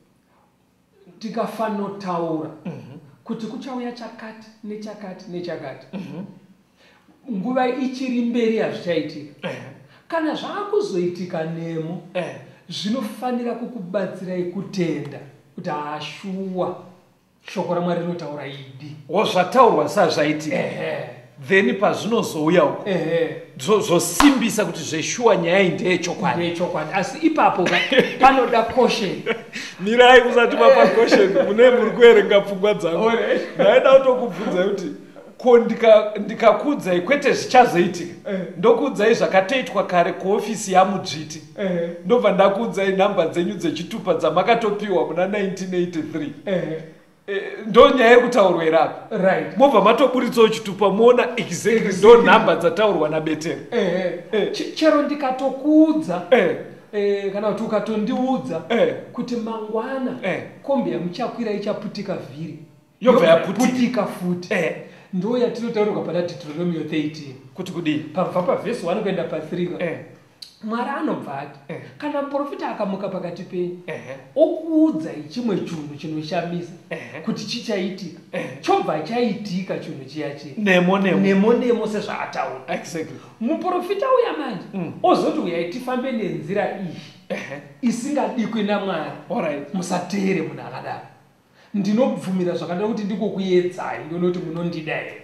tikafanotaura kuti kuchauya chakati nechakati nechakati nguva ichiri mberi yazvichaitika, kana zvaakuzoitika nemo zvinofanira kukubatsirai kutenda kuti ashuwa shoko raMwari rinotaura idi. Wozvataurwa sazvaitika. Then pazvinozouya uko zvosimbisa kuti zveshuwa nyaya iyi ndeyechokwadi. Ndeyechokwadi. Asi ipapo panoda caution. Mirai musati mapa caution mune muri kuerenga pfungwa dzangu. Ndaida kutokubvunza kuti ko ndikakuudzai kwete zvichazoitika, ndokuudzai zvakatoitwa kare kuofisi yamudzviti, ndobva ndakuudzai nhamba dzenyu dzechitupa dzamakatopiwa muna nineteen eighty-three. Ndo nyaya yekutaurwa irapo. Right. Mobva matoburitsawo chitupa muona exactly ndo nhamba dzataurwa naBeteri. Chero ndikatokuudza kana kuti ukatondiudza kuti mangwana kombi yamuchakwira ichaputika vhiri yobva yaputika futi, ndo yatinotaurirwa pana Deuteronomy thirteen kuti kudii pabva pavhesi one kuenda pa-three. Mwari anobva ati kana muprofita akamuka pakati penyu okuudzai chimwe chinhu chinoshamisa kuti chichaitika, chobva chaitika chinhu chiya chiya nemo nemo nemo nemo sezvaataura. Exactly. Muprofita uya manje ozoti uyai tifambe nenzira iyi isingadikwi naMwari, alright, musateere munhu akadaro. Ndinobvumira zvakanaka kuti ndikokuedzai ndinoti munondida here.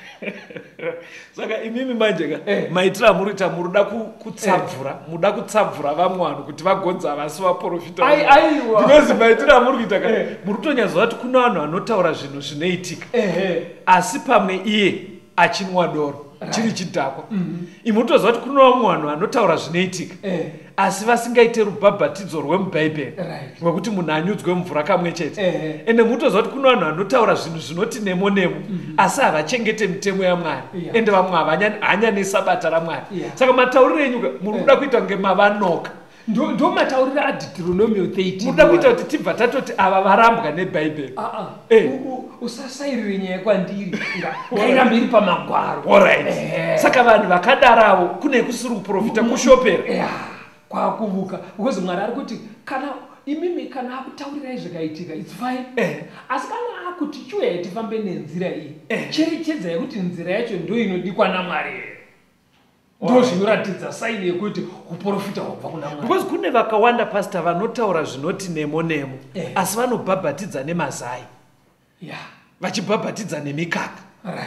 Saka imimi manje ka maitira murita muruda kutsabvura muda kutsabvura vamwe vanhu kuti vagonza vasi vaprofita. Aiwa. Because maitira murita ka murutonyaza kuti kuna vanhu vanotaura zvinhu zvinoitika asi pamwe iye achinwa doro chiri chidhakwa. Imutoziva kuti kuna vamwe vanhu vanotaura zvinoitika asi vasingaite rubhabhatidzo rwemubhaibheri rwekuti munhu anyudzwe mvura kamwe chete. Ende mutoziva kuti kuna vanhu vanotaura zvinhu zvinoti nemo nemo asi havachengete mitemo yaMwari, ende vamwe havanyane sabata raMwari. Saka matauriro enyu muri kuda kuita kunge mavanoka. Ndo matauriro aDeuteronomy thirteen. Muda kuita kuti tibva tatoti ava varambwa nebhaibheri. Usasairire nyaya kwandiri ngairambe iri pamagwaro. Alright. Saka vanhu vakadarawo kune kusiri kuprofita kushopera kwakuvuka because Mwari ari kuti kana imimi kana akutaurirai zvakaitika it's fine, asi kana akuti chiuya tifambe nenzira iyi cherechedzai kuti nzira yacho ndo inodikwa naMwari. Ndo zvinoratidza saini yekuti kuprofita kubva kuna Mwari. Because kune vakawanda pastor vanotaura zvinoti nemo nemo asi vanobhabhatidza nemazai, vachibhabhatidza nemikaka.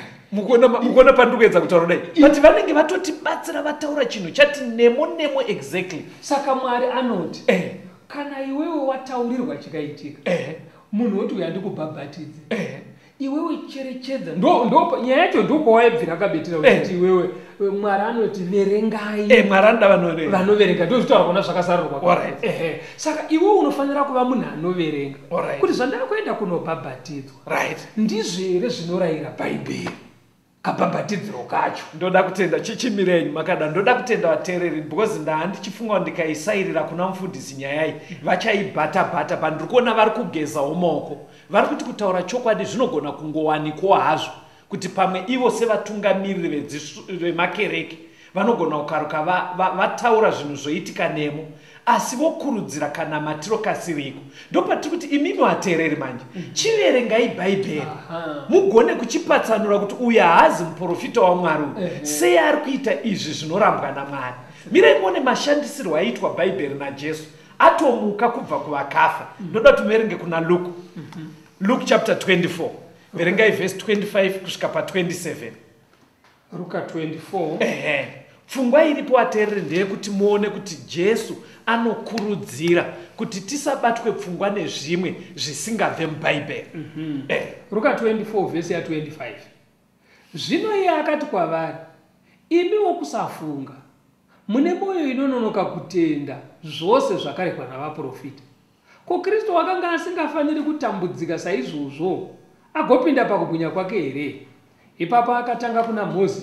Mukona pandikuedza kutaura dai but vanenge vatotibatsira vataura chinhu chati nemo nemo exactly. Saka Mwari anoti kana iwewe wataurirwa chikaitika munhu woti uya ndikubhabhatidze iwewe cherechedza. Ndo nyaya yacho ndokwawayabvira kabetera kuti iwewe Mwari anoti verengai. Mwari anoda vanoverenga. Vanoverenga ndo zvitaura kuna zvakasarirwa. Saka iwewe unofanira kuva munhu anoverenga kuti zvandakuenda kunobhabhatidzwa ndizvo here zvinorayira bhaibheri kabhabhatidziro kacho. Ndoda kutenda chichimirenyu makada ndoda kutenda vateereri because ndahandichifunga ndikaisairira kuna mufundisi nyaya iyi vachaibhata bhata pandiri kuona vari kugezawo maoko. Vari kuti kutaura chokwadi zvinogona kungowanikwa hazvo kuti pamwe ivo sevatungamiriri vemakereke vanogona kukaruka vataura zvinhu zvoitika nemo asi vokurudzira kana matiro kasiriko. Ndopatiri kuti imimi vateereri manje chiverengai bhaibheri mugone kuchipatsanura kuti uyu haazi muprofita waMwari sei ari kuita izvi zvinorambwa naMwari. Mirai muone mashandisirwo aiitwa bhaibheri naJesu atomuka kubva kuvakafa. Ndoda tumerenge kuna Luke. Luke chapter twenty-four. Verengai verse twenty-five kusvika pa twenty-seven. Luka twenty-four. Ehe. Pfungwa iripo vateereri ndeyekuti muone kuti Jesu anokurudzira kuti tisabatwe pfungwa nezvimwe zvisingabve mubhaibheri. Luka twenty-four verse ya twenty-five. Zvino iye akati kwavari, imi wokusafunga mune moyo inononoka kutenda zvose zvakarekwa navaprofita. Ko Kristu wakanga asingafaniri kutambudzika saizvozvo agopinda pakubwinya kwake here? Ipapo akatanga kuna Mozisi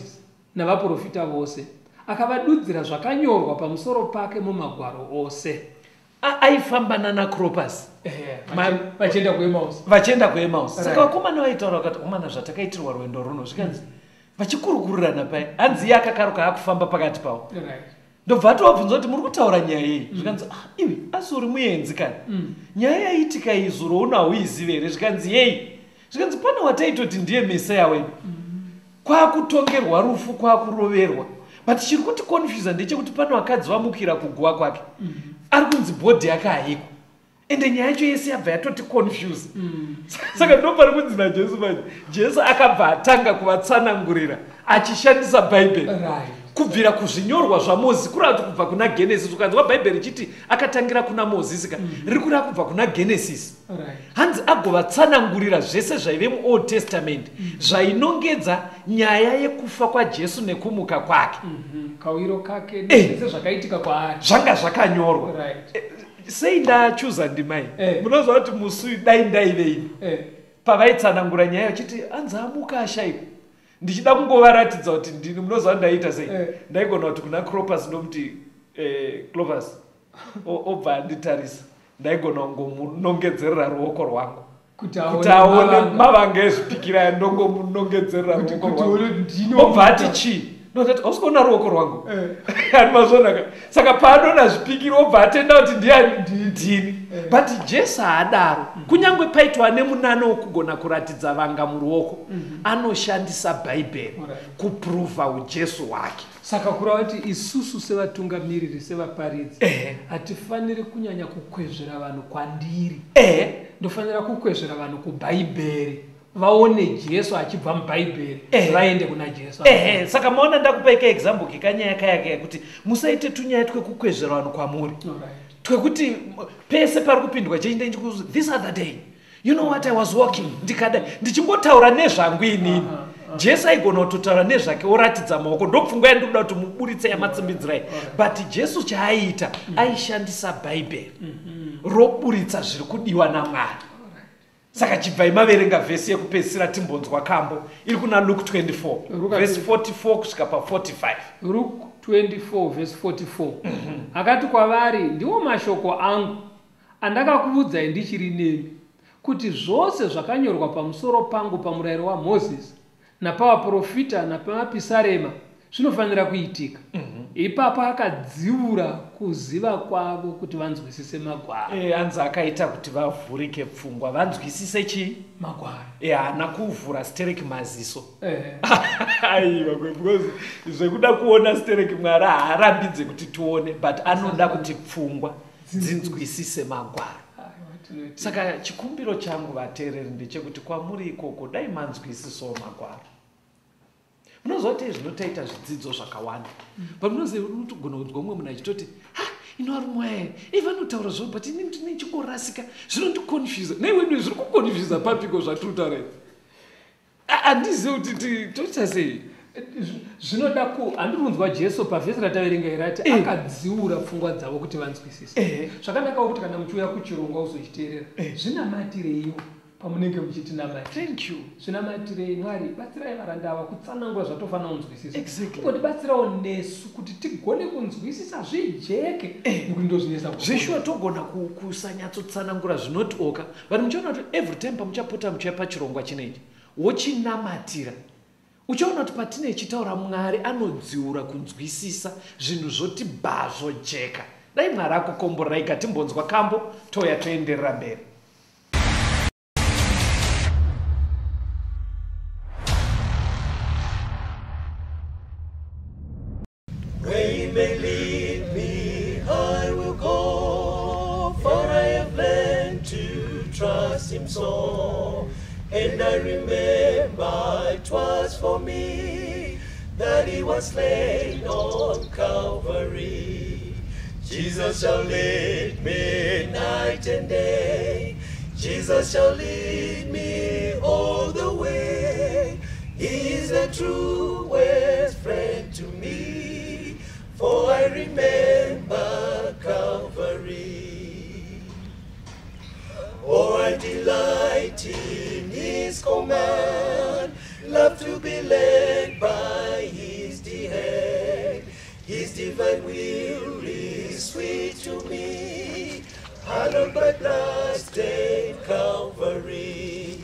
navaprofita vose, akavadudzira zvakanyorwa pamusoro pake mumagwaro ose. Aifamba nana Clopas vachienda kuEmaus. Vachienda kuEmaus. Saka vakomana vaitaura vakati komana zvatakaitirwa rwendo runo zvikanzi vachikurukurirana pai hanzi yakakaruka akufamba pakati pavo. Ndobva tovabvunza kuti muri kutaura nyaya yei zvikanzi iwe asi uri muenzi kani nyaya yaitika izuro unauizive here zvikanzi yei zvikanzi pane wataitoti ndiye Mesiya wedu kwakutongerwa rufu kwakuroverwa but chiri kuti confuse ndechekuti pane vakadzi vamukira kuguwa kwake ari kunzi bhodhi yake haiko ende nyaya yacho yese yabva yatoti confuse saka ndopari kunzi naJesu manje Jesu akabva atanga kuvatsanangurira achishandisa bhaibheri kubvira kuzvinyorwa zvaMozisi kurati kubva kuna Genesis ukanzwa bhaibheri chiti akatangira kuna Mozisi ka riri kurati kubva kuna Genesis hanzi agovatsanangurira zvese zvaive muOld Testament zvainongedza nyaya yekufa kwaJesu nekumuka kwake kawiro kake zvese zvakaitika kwaari zvanga zvakanyorwa. Sei ndachuza ndimai munozva kuti musi dai ndaiveini pavaitsanangura nyaya yachiti hanzi amuka ashayikwa ndichida kungovaratidza kuti ndini munozva ndaita sei ndaigona kuti kuna Clopas ndomuti Clopas obva anditarisa ndaigona kungomunongedzerera ruoko rwangu kuti aone mavanga ezvipikira ndongomunongedzerera ruoko rwangu obva ati chii notati ausikuona ruoko rwangu ani mazvonaka saka paanona zvipikiri obva atenda kuti ndiani ndini but Jesu haadaro kunyange paitwa nemunano wokugona kuratidza vanga muruoko anoshandisa bhaibheri kupruva ujesu hwake. Saka kurava kuti isusu sevatungamiriri sevaparidzi hatifaniri kunyanya kukwezvera vanhu kwandiri ndofanira kukwezvera vanhu kubhaibheri vaone Jesu achibva mubhaibheri vaende kuna Jesu. Ehe, saka maona ndakupaika example kikanyaya kayake kuti musaite tunyaya twekukwezvera vanhu kwamuri twekuti pese pari kupindwa cheinda nchikuzi this other day you know what I was walking ndikada ndichingotaura nezvangu inini Jesu aigona kutotaura nezvake oratidza maoko ndopfungwa yandoda kuti muburitse yamatsimbidzirai but Jesu chaaita aishandisa bhaibheri roburitsa zviri kudiwa naMwari. Saka chibva maverenga vhesi yekupedzisira timbonzwa kambo iri kuna Luke twenty-four verse forty-four kusvika pa forty-five. Luke twenty-four verse forty-four. Akati kwavari ndiwo mashoko angu andakakuudzai ndichiri nemi kuti zvose zvakanyorwa pamusoro pangu pamurayiro waMozisi napavaprofita napamapisarema zvinofanira kuitika. Ipapo akadziura kuziva kwavo kuti vanzwisise magwaro. Eh, anza akaita kuti vavhurike pfungwa vanzwisise chi magwaro. Eh, hana kuvhura stereki maziso. Eh. Aiwa because zvekuda kuona stereki Mwari haarambidze kuti tuone but anoda kuti pfungwa dzinzwisise magwaro. Saka chikumbiro changu vateereri ndechekuti kwamuri ikoko dai manzwisisawo magwaro. Munozva kuti zvinotaita zvidzidzo zvakawanda but munoziva unotogona kunzwa mumwe munhu achitoti ha ino ari mwaye ivanotaura zvo but ini ndine chingorasika zvinondiconfuse neiwenu zviri kuconfuse papiko zvatinotaura handizivi kuti toita sei zvinoda ku handikunzwa Jesu pavhesi rataverenga irati akadziura pfungwa dzavo kuti vanzwisise zvakanaka kuti kana muchiuya kuchirongwa uzochiteerera zvinamatireiwo pamunenge muchitinamata. Thank you. Zvinamatire Mwari batsirai varanda ava kutsanangura zvatofanira kunzwisisa. Exactly. Kuti batsirawo nesu kuti tigone kunzwisisa zvijeke nekuti ndozvinesa zveshuwa togona kusanyatsotsanangura zvinoti oka vanhu muchaona kuti every time pamuchapota muchiya pachirongwa chinechi wochinamatira uchaona kuti patine chitaura Mwari anodziura kunzwisisa zvinhu zvoti bha zvojeka. Dai Mwari akukomborai katimbonzwa kambo toya toenderera mberi. Him so, and I remember it was for me that he was slain on Calvary. Jesus shall lead me night and day. Jesus shall lead me all the way. He is the truest friend to me, for I remember Calvary. Oh, I delight in his command, love to be led by his thy will is sweet to me, hallowed by blood-stained Calvary.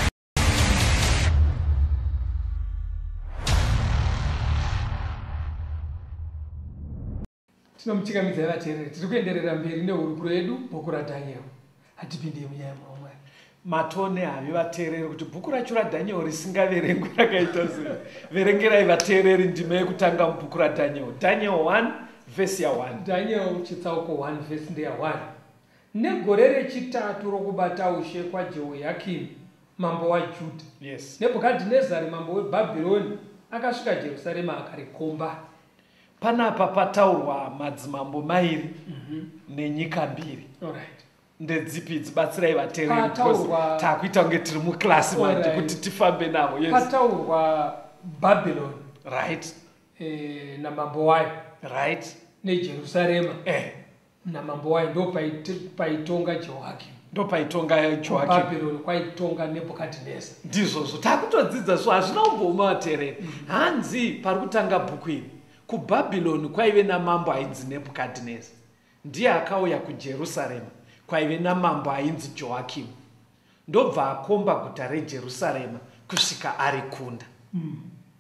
Tinomuchikamidza vateereri, tiri kuenderera mberi neurukuro yedu bhuku raDhanieri. Hatipinde munyaya mamwe. Matone havi vateereri kuti bhuku racho raDhanieri risingaverengwi rakaita sei. Verengerai vateereri ndima yekutanga mubhuku raDhanieri. Daniel one verse ya one. Daniel chitsauko one verse ndeya one. Negore rechitatu rokubata ushe kwaJehoyakimu mambo waJudha. Yes. Nebhukadhinezari mambo weBhabhironi akasvika Jerusarema akarikomba. Panapa pataurwa madzimambo mairi nenyika mbiri. Alright. Ndedzipi dzibatsirai vateereri Pataurwa takuita kunge tiri muklasi manje kuti tifambe navo. Yes. Pataurwa Babylon. Right. Eh, namambo wayo. Right. NeJerusarema. Eh. Namambo wayo ndo paitonga Jehoyakimu. Ndo paitonga Jehoyakimu. Babylon kwaitonga Nebhukadhineza. Ndizvozvo takutodzidza so hazvina umboma vateereri. Hanzi pari kutanga bhuku iri kuBhabhironi kwaive namambo ainzi Nebhukadhineza. Ndiye akauya kuJerusarema kwaive namambo ainzi Jehoyakimu. Ndobva akomba guta reJerusarema kusvika arikunda. Mm.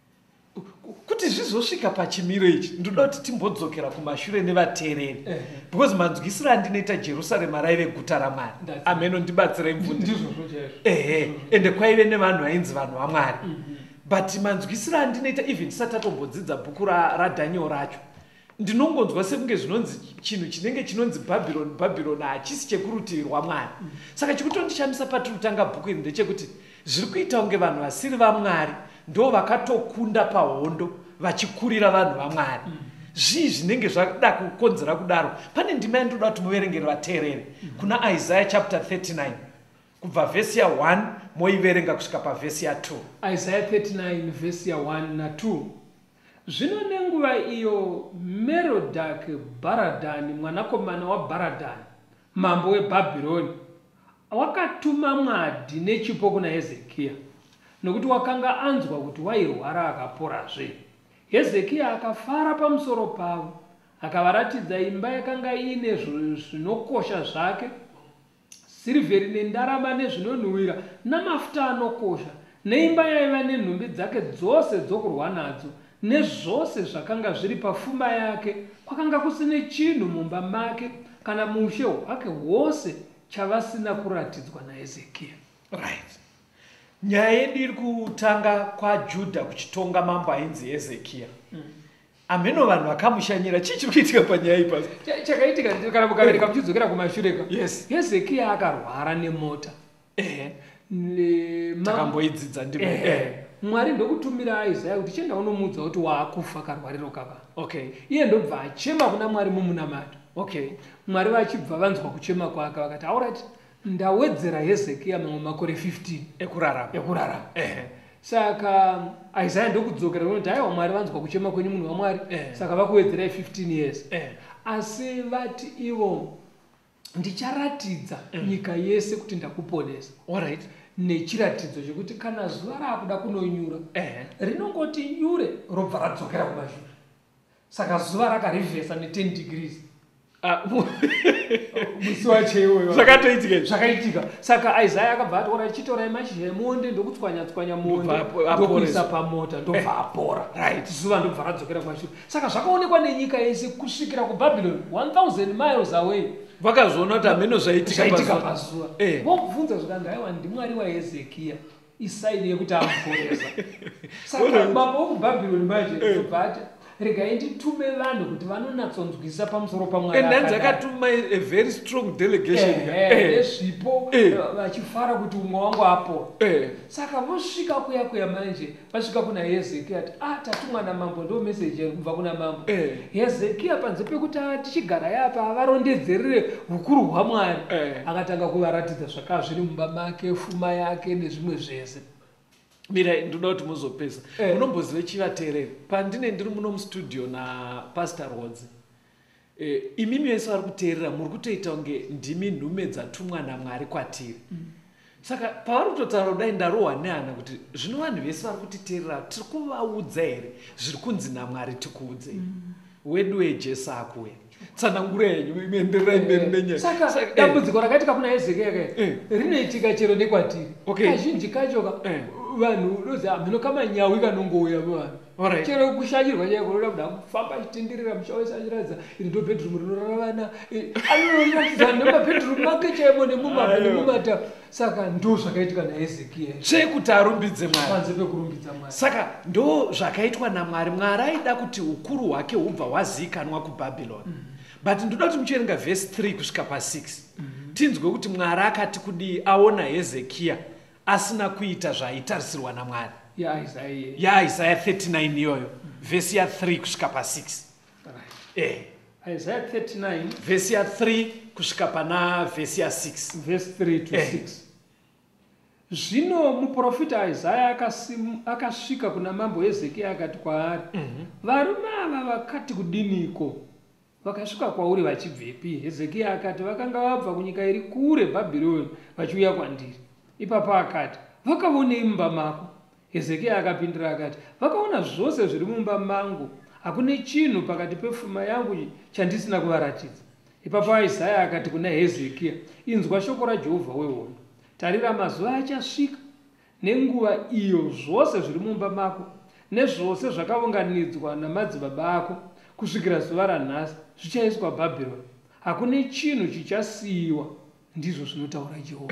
Kuti zvizosvika pachimiro ichi ndoda kuti timbodzokera kumashure nevateereri. Eh. Because manzwisiro andinoita Jerusarema raive guta raMwari. Ameno ndibatsirei mfundo. Ndizvozvo chaizvo. Ehe, ende kwaive nevanhu vainzi vanhu vaMwari. But manzwisiro andinoita even ndisati atombodzidza bhuku raDhanieri racho. Ndinongonzwa sekunge zvinonzi chinhu chinenge chinonzi Babylon Babylon hachisi chekurutivi rwaMwari. Saka chikutondishamisa patiri kutanga bhuku iri ndechekuti zviri kuita kunge vanhu vasiri vaMwari ndo vakatokunda pahondo vachikurira vanhu vaMwari. Zvii zvinenge zvada kukonzera kudaro. Pane ndima yandoda kuti muverengere vateereri kuna Isaiah chapter thirty-nine kubva vhesi ya one moiverenga kusvika pavhesi ya two. Isaiah thirty-nine vhesi ya one na two. Zvino nenguva iyo Merodhaki Bharadhani mwanakomana waBharadhani mambo weBhabhironi wakatuma mwadi nechipo kuna Hezekia nokuti wakanga anzwa kuti wairwara akaporazve. Hezekia akafara pamusoro pavo akavaratidza imba yakanga ine zvinokosha zvake, sirivheri nendarama nezvinonhuhwira namafuta anokosha, neimba yaiva nenhumbi dzake dzose dzokurwa nadzo nezvose zvakanga zviri pafuma yake. Kwakanga kusine chinhu mumba make kana mushe hwake hwose chavasina kuratidzwa naHezekia. Right. Nyaya yedu iri kutanga kwaJudha kuchitonga mambo ainzi Hezekia. Mm. Ameno vanhu vakamushanyira. Chii chiri kuitika panyaya iyi pasi? Chakaitika kana mukavereka muchidzokera kumashure. Yes. Hezekia akarwara nemota. Ehe. Ne takamboidzidza ndimo. Eh. Mwari ndokutumira Isaiah kuti chenda unomudza kuti waakufa karwariro kaka. Okay. Iye ndobva achema kuna Mwari mumunamato. Okay. Mwari vachibva vanzwa kuchema kwake vakati alright ndawedzera Hezekia mamwe makore fifteen ekurarama. Ekurarama. Ehe. Saka Isaiah ndokudzokera kuti haiwa Mwari vanzwa kuchema kwenyu munhu waMwari. Saka vakuwedzerai fifteen years. Eh. Asi vati ivo ndicharatidza nyika yese kuti ndakuponesa. Alright. Nechiratidzo chekuti kana zuva raakuda kunonyura eh rinongoti nyure robva radzokera kumashure. Saka zuva rakarivhesa ne ten degrees. Musi wacho iwoyo zvakatoitika zvakaitika. Saka Isaiah akabva ati ora chitorai mashizha emuonde ndokutswanya tswanya muonde ndokuisa pamota ndobva apora. Right. Zuva ndobva radzokera kumashure. Saka zvakaonekwa nenyika yese kusvikira kuBhabhironi one thousand miles away. Vakazoona kuti ameno zvaitika pazuva. Vokubvunza zvikanga aiwa ndimwari waHezekia isaini yekuti amuporesa. Saka mambo wokuBhabhironi manje ndobva ati regai nditume vanhu kuti vanonatsonzwisa pamusoro paMwari. And then akatuma a very strong delegation. Nezvipo vachifara kuti umwe wangu apora. Saka vosvika kuya kuya manje vasvika kuna Hezekia ati ah tatumwa namambo ndo message kubva kuna mambo. Hezekia panze pekuti tichigara yapa varondedzerere hukuru hwaMwari akatanga kuvaratidza zvakava zviri mumba make, fuma yake nezvimwe zvese. Mira ndoda kuti muzopesa. Munomboziva chivateereri. Pandine ndiri muno mustudio na Pastor Rodzi. Eh imimi vese vari kuteerera muri kutoita kunge ndimi nhume dzatumwa naMwari kwatiri. Saka pavari kutotaura kudai ndarohwa nehana kuti zvino vanhu vese vari kutiteerera tiri kuvaudza here zviri kunzi naMwari tikuudze. wedu wejesu akuya. Tsanangura yenyu imeenderera mberi nenyaya. Saka dambudziko rakaitika kuna Hezekia rinoitika chero nekwatiri. Kazhinji kacho vanhu unoziva mhino kama nyawi kanongouya muvanhu. Chero kushanyirwa chaiko unoda kuda kufamba achitenderera musha wese achiratidza iri ndo bedroom rinorara vana. Anoratidza nemabedroom make chaimo nemumata. Saka ndo zvakaitika naHezekia. Zvekuti arumbidze Mwari. Panze pekurumbidza Mwari. Saka ndo zvakaitwa naMwari. Mwari aida kuti ukuru hwake hubva hwazivikanwa kuBhabhironi. But ndoda kuti muchiverenga verse three kusvika pa six. Tinzwe kuti Mwari akati kudi aona Hezekia asina kuita zvaitarisirwa naMwari. Ya Isaiah. Ya Isaiah thirty-nine iyoyo. Verse ya three kusvika pa six. Right. Eh. Isaiah thirty-nine. Verse ya three kusvika pana verse ya six. Verse three to eh. six. Zvino muprofita Isaiah akasvika kuna mambo Hezekia akati kwaari, varume ava vakati kudiniko? Vakasvika kwauri vachibvepi? Hezekia akati, vakanga vabva kunyika iri kure Bhabhironi vachiuya kwandiri. Ipapo akati, vakaonei mumba mako? Hezekia akapindura akati, vakaona zvose zviri mumba mangu, hakuna chinhu pakati pepfuma yangu chandisina kuvaratidza. Ipapo Isaiah akati kuna Hezekia, inzwa shoko raJehovha wehondo. Tarira, mazuva achasvika nenguva iyo zvose zviri mumba mako nezvose zvakaunganidzwa namadzibaba ako kusvikira zuva ranhasi zvichaiswa Bhabhironi. Hakuna chinhu chichasiyiwa, ndizvo zvinotaura Jehovha.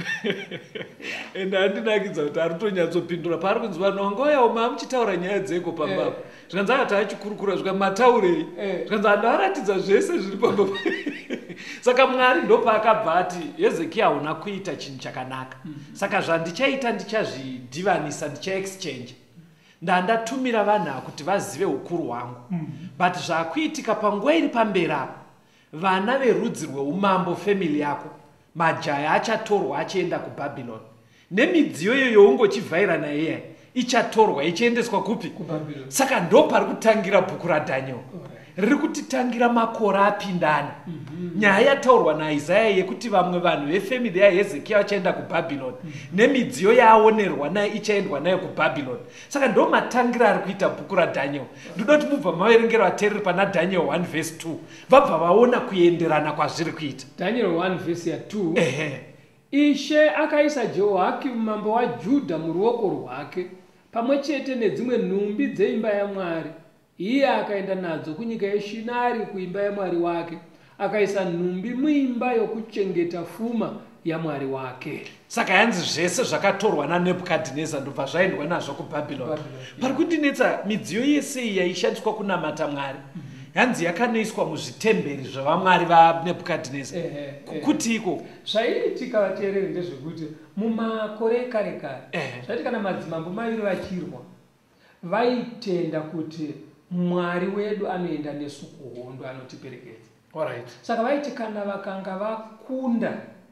Ende handinakidza kuti ari kutonyatsopindura paari kunzi vanhu vangoyaoma muchitaura nyaya dzeko pambapo. Zvikanzi akati achikurukura zvika mataurei. Zvikanzi vanhu varatidza zvese zviri pambapo. Saka Mwari ndopaakabva ati Hezekia hauna kuita chinhu chakanaka. Saka zvandichaita ndichazvidhivanisa, ndichaexchange. Ndandatumira vanhu ava kuti vazive ukuru hwangu. But zvakuitika panguva iri pamberi apo, vana verudzi rweumambo family yako, majaya achatorwa achienda kuBhabhironi. Nemidziyo iyo youngochivhaira naye ichatorwa ichiendeswa kupi? kuBhabhironi. Saka ndo pari kutangira bhuku raDhanieri. Riri kutitangira makore apindana. Nyaya yataurwa naIsaiah yekuti vamwe vanhu vefamily yaHezekia vachaenda kuBhabhironi, nemidziyo yaaonerwa naye ichaendwa nayo kuBhabhironi. Saka ndo matangira ari kuita bhuku raDhanieri. Ndoda kuti mubva maverengera vateereri pana Daniel one verse two vabva vaona kuenderana kwazviri kuita. Daniel one verse ya two. Ehe. Ishe akaisa Jehoakimu mambo waJudha muruoko rwake, pamwe chete nedzimwe nhumbi dzeimba yaMwari. Iye akaenda nadzo kunyika yeShinari kuimba yaMwari wake, akaisa nhumbi muimba yokuchengeta pfuma yaMwari wake. Saka yanzi zvese zvakatorwa naNebhukadhineza ndobva zvaendwa nazvo kuBhabhironi. Pari kundinetsa midziyo yese iyi yaishandiswa kunamata Mwari. Yanzi yakanoiswa muzvitemberi zvavamwari vaNebhukadhineza. Kutiko zvaiitika vateereri ndezvekuti mumakore ekare kare zvaiti kana madzimambo maviri vachirwa vaitenda kuti Mwari wedu anoenda nesu kuhondo anotiperekedza. Alright. Saka vaiti kana vakanga vakunda,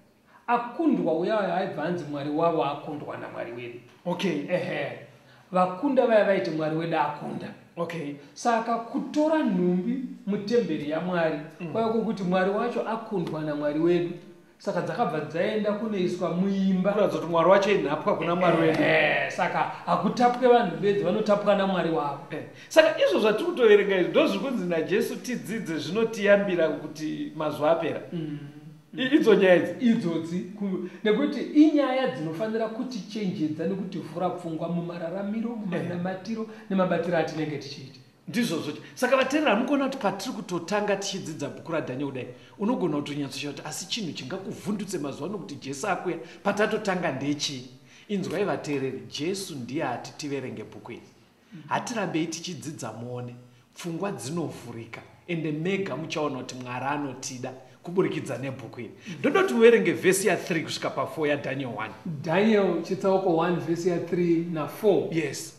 akundwa uya aibva anzi Mwari wavo akundwa naMwari wedu. Okay. Ehe. Vakunda vaya vaiti Mwari wedu akunda. Okay. Saka kutora nhumbi mutemberi yaMwari kwaiva kuti Mwari wacho akundwa naMwari wedu. Saka dzakabva dzaenda kunoiswa muimba. Kuratidza kuti Mwari wacho inhapwa kuna Mwari wedu. Eh, saka hakutapwe vanhu bedzi, vanotapwa naMwari wavo. Eh. Saka izvo zvatiri kutoverenga izvi ndo zviri kunzi naJesu tidzidze zvinotiyambira kuti mazuva apera. Mm. Idzo nyaya idzi idzodzi nekuti inyaya dzinofanira kutichenjedza nekutivhura pfungwa mumararamiro, mumanamatiro nemabatiro atinenge tichiita. Ndizvo zvocho. Saka vateereri mukuona kuti patiri kutotanga tichidzidza bhuku raDhanieri kudai, unogona kutonyatsoshaya kuti asi chinhu chingakuvhundutse mazuva ano kuti Jesu akuya patatotanga ndechii? Inzwai vateereri, Jesu ndiye ati tiverenge bhuku iri. Hatirambei tichidzidza muone, pfungwa dzinovhurika, ende mega muchaona kuti Mwari anotida kuburikidza nebhuku iri. Ndoda kuti muverenge vhesi ya three kusvika pa four ya Daniel one. Daniel chitsauko one vhesi ya three na four. Yes.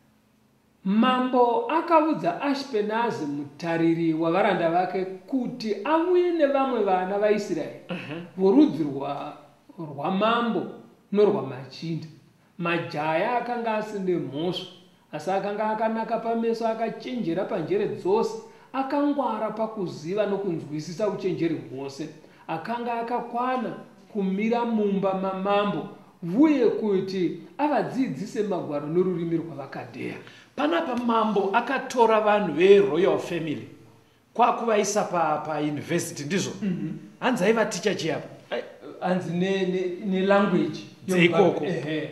Mambo akaudza Ashpenazi mutariri wavaranda vake kuti auye nevamwe vana vaIsraeri vorudzi rwamambo norwamachinda. Majaya akanga asine mhosva, asi akanga akanaka pameso, akachenjera panjere dzose, akangwara pakuziva nokunzwisisa uchenjeri hwose, akanga akakwana kumira mumba mamambo, uye kuti avadzidzise magwaro norurimi rwavakadheya. Panapa mambo akatora vanhu veroyal family kwakuvaisa pauniversity pa ndizvo hanzi aiva ticha chiyapa hanzi nelanguage dzeikoko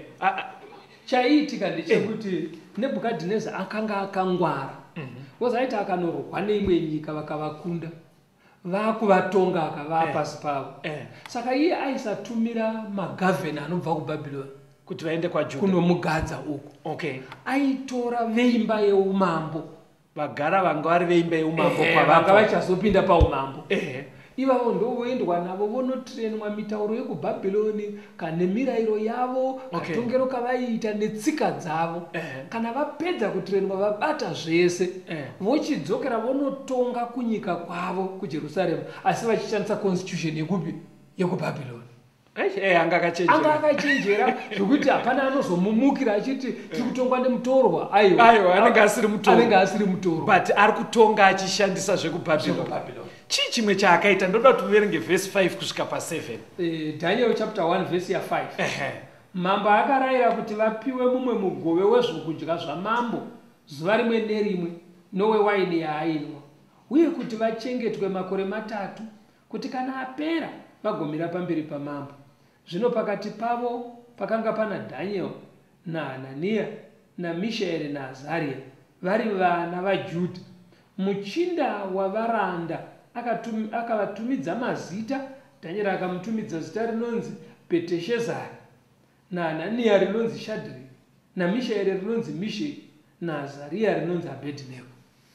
chaiitika ndechekuti Nebukadnezar akanga akangwara wozaita akanorwa neimwe nyika vakavakunda vakuvatonga akavapa pasi pavo saka iye aisatumira magavhena anobva kubhabhironi kuti vaende kwaJudha kunomugadza uko. Okay. Aitora veimba yeumambo vagara vanga vari veimba yeumambo kwavanga vachazopinda paumambo. Ivavo ndovoendwa navo vonotrenwa mitauro yekubhabhironi kane mirayiro yavo katongero kavaiita netsika dzavo. Kana vapedza kutrenwa vabata zvese vochidzokera vonotonga kunyika kwavo kuJerusarema asi vachishandisa constitution yekupi yekubhabhironi. anga akachenjera zvokuti hapana anozomumukira achiti tiri kutongwa nemutorwa aiwa anenge asiri mutorwa anenge asiri mutorwa but ari kutonga achishandisa zvekubhabhironi. chii chimwe chaakaita? ndoda kuti uverenge verse five kusvika paseven. eh, Daniel chapter one verse ya five. Mambo akarayira kuti vapiwe mumwe mugove wezvokudya zvamambo zuva rimwe nerimwe nowewaini yaainwa uye kuti vachengetwe makore matatu kuti kana apera vagomira pamberi pamambo. Zvino pakati pavo pakanga pana Daniel naHanania naMishaeri naAzaria vari vana vaJudha. Muchinda wavaranda akavatumidza mazita. Daniel akamutumidza zita rinonzi Beteshezari, naHanania rinonzi Shadreki, naMishaeri rinonzi Misheki, naAzaria rinonzi Abednego.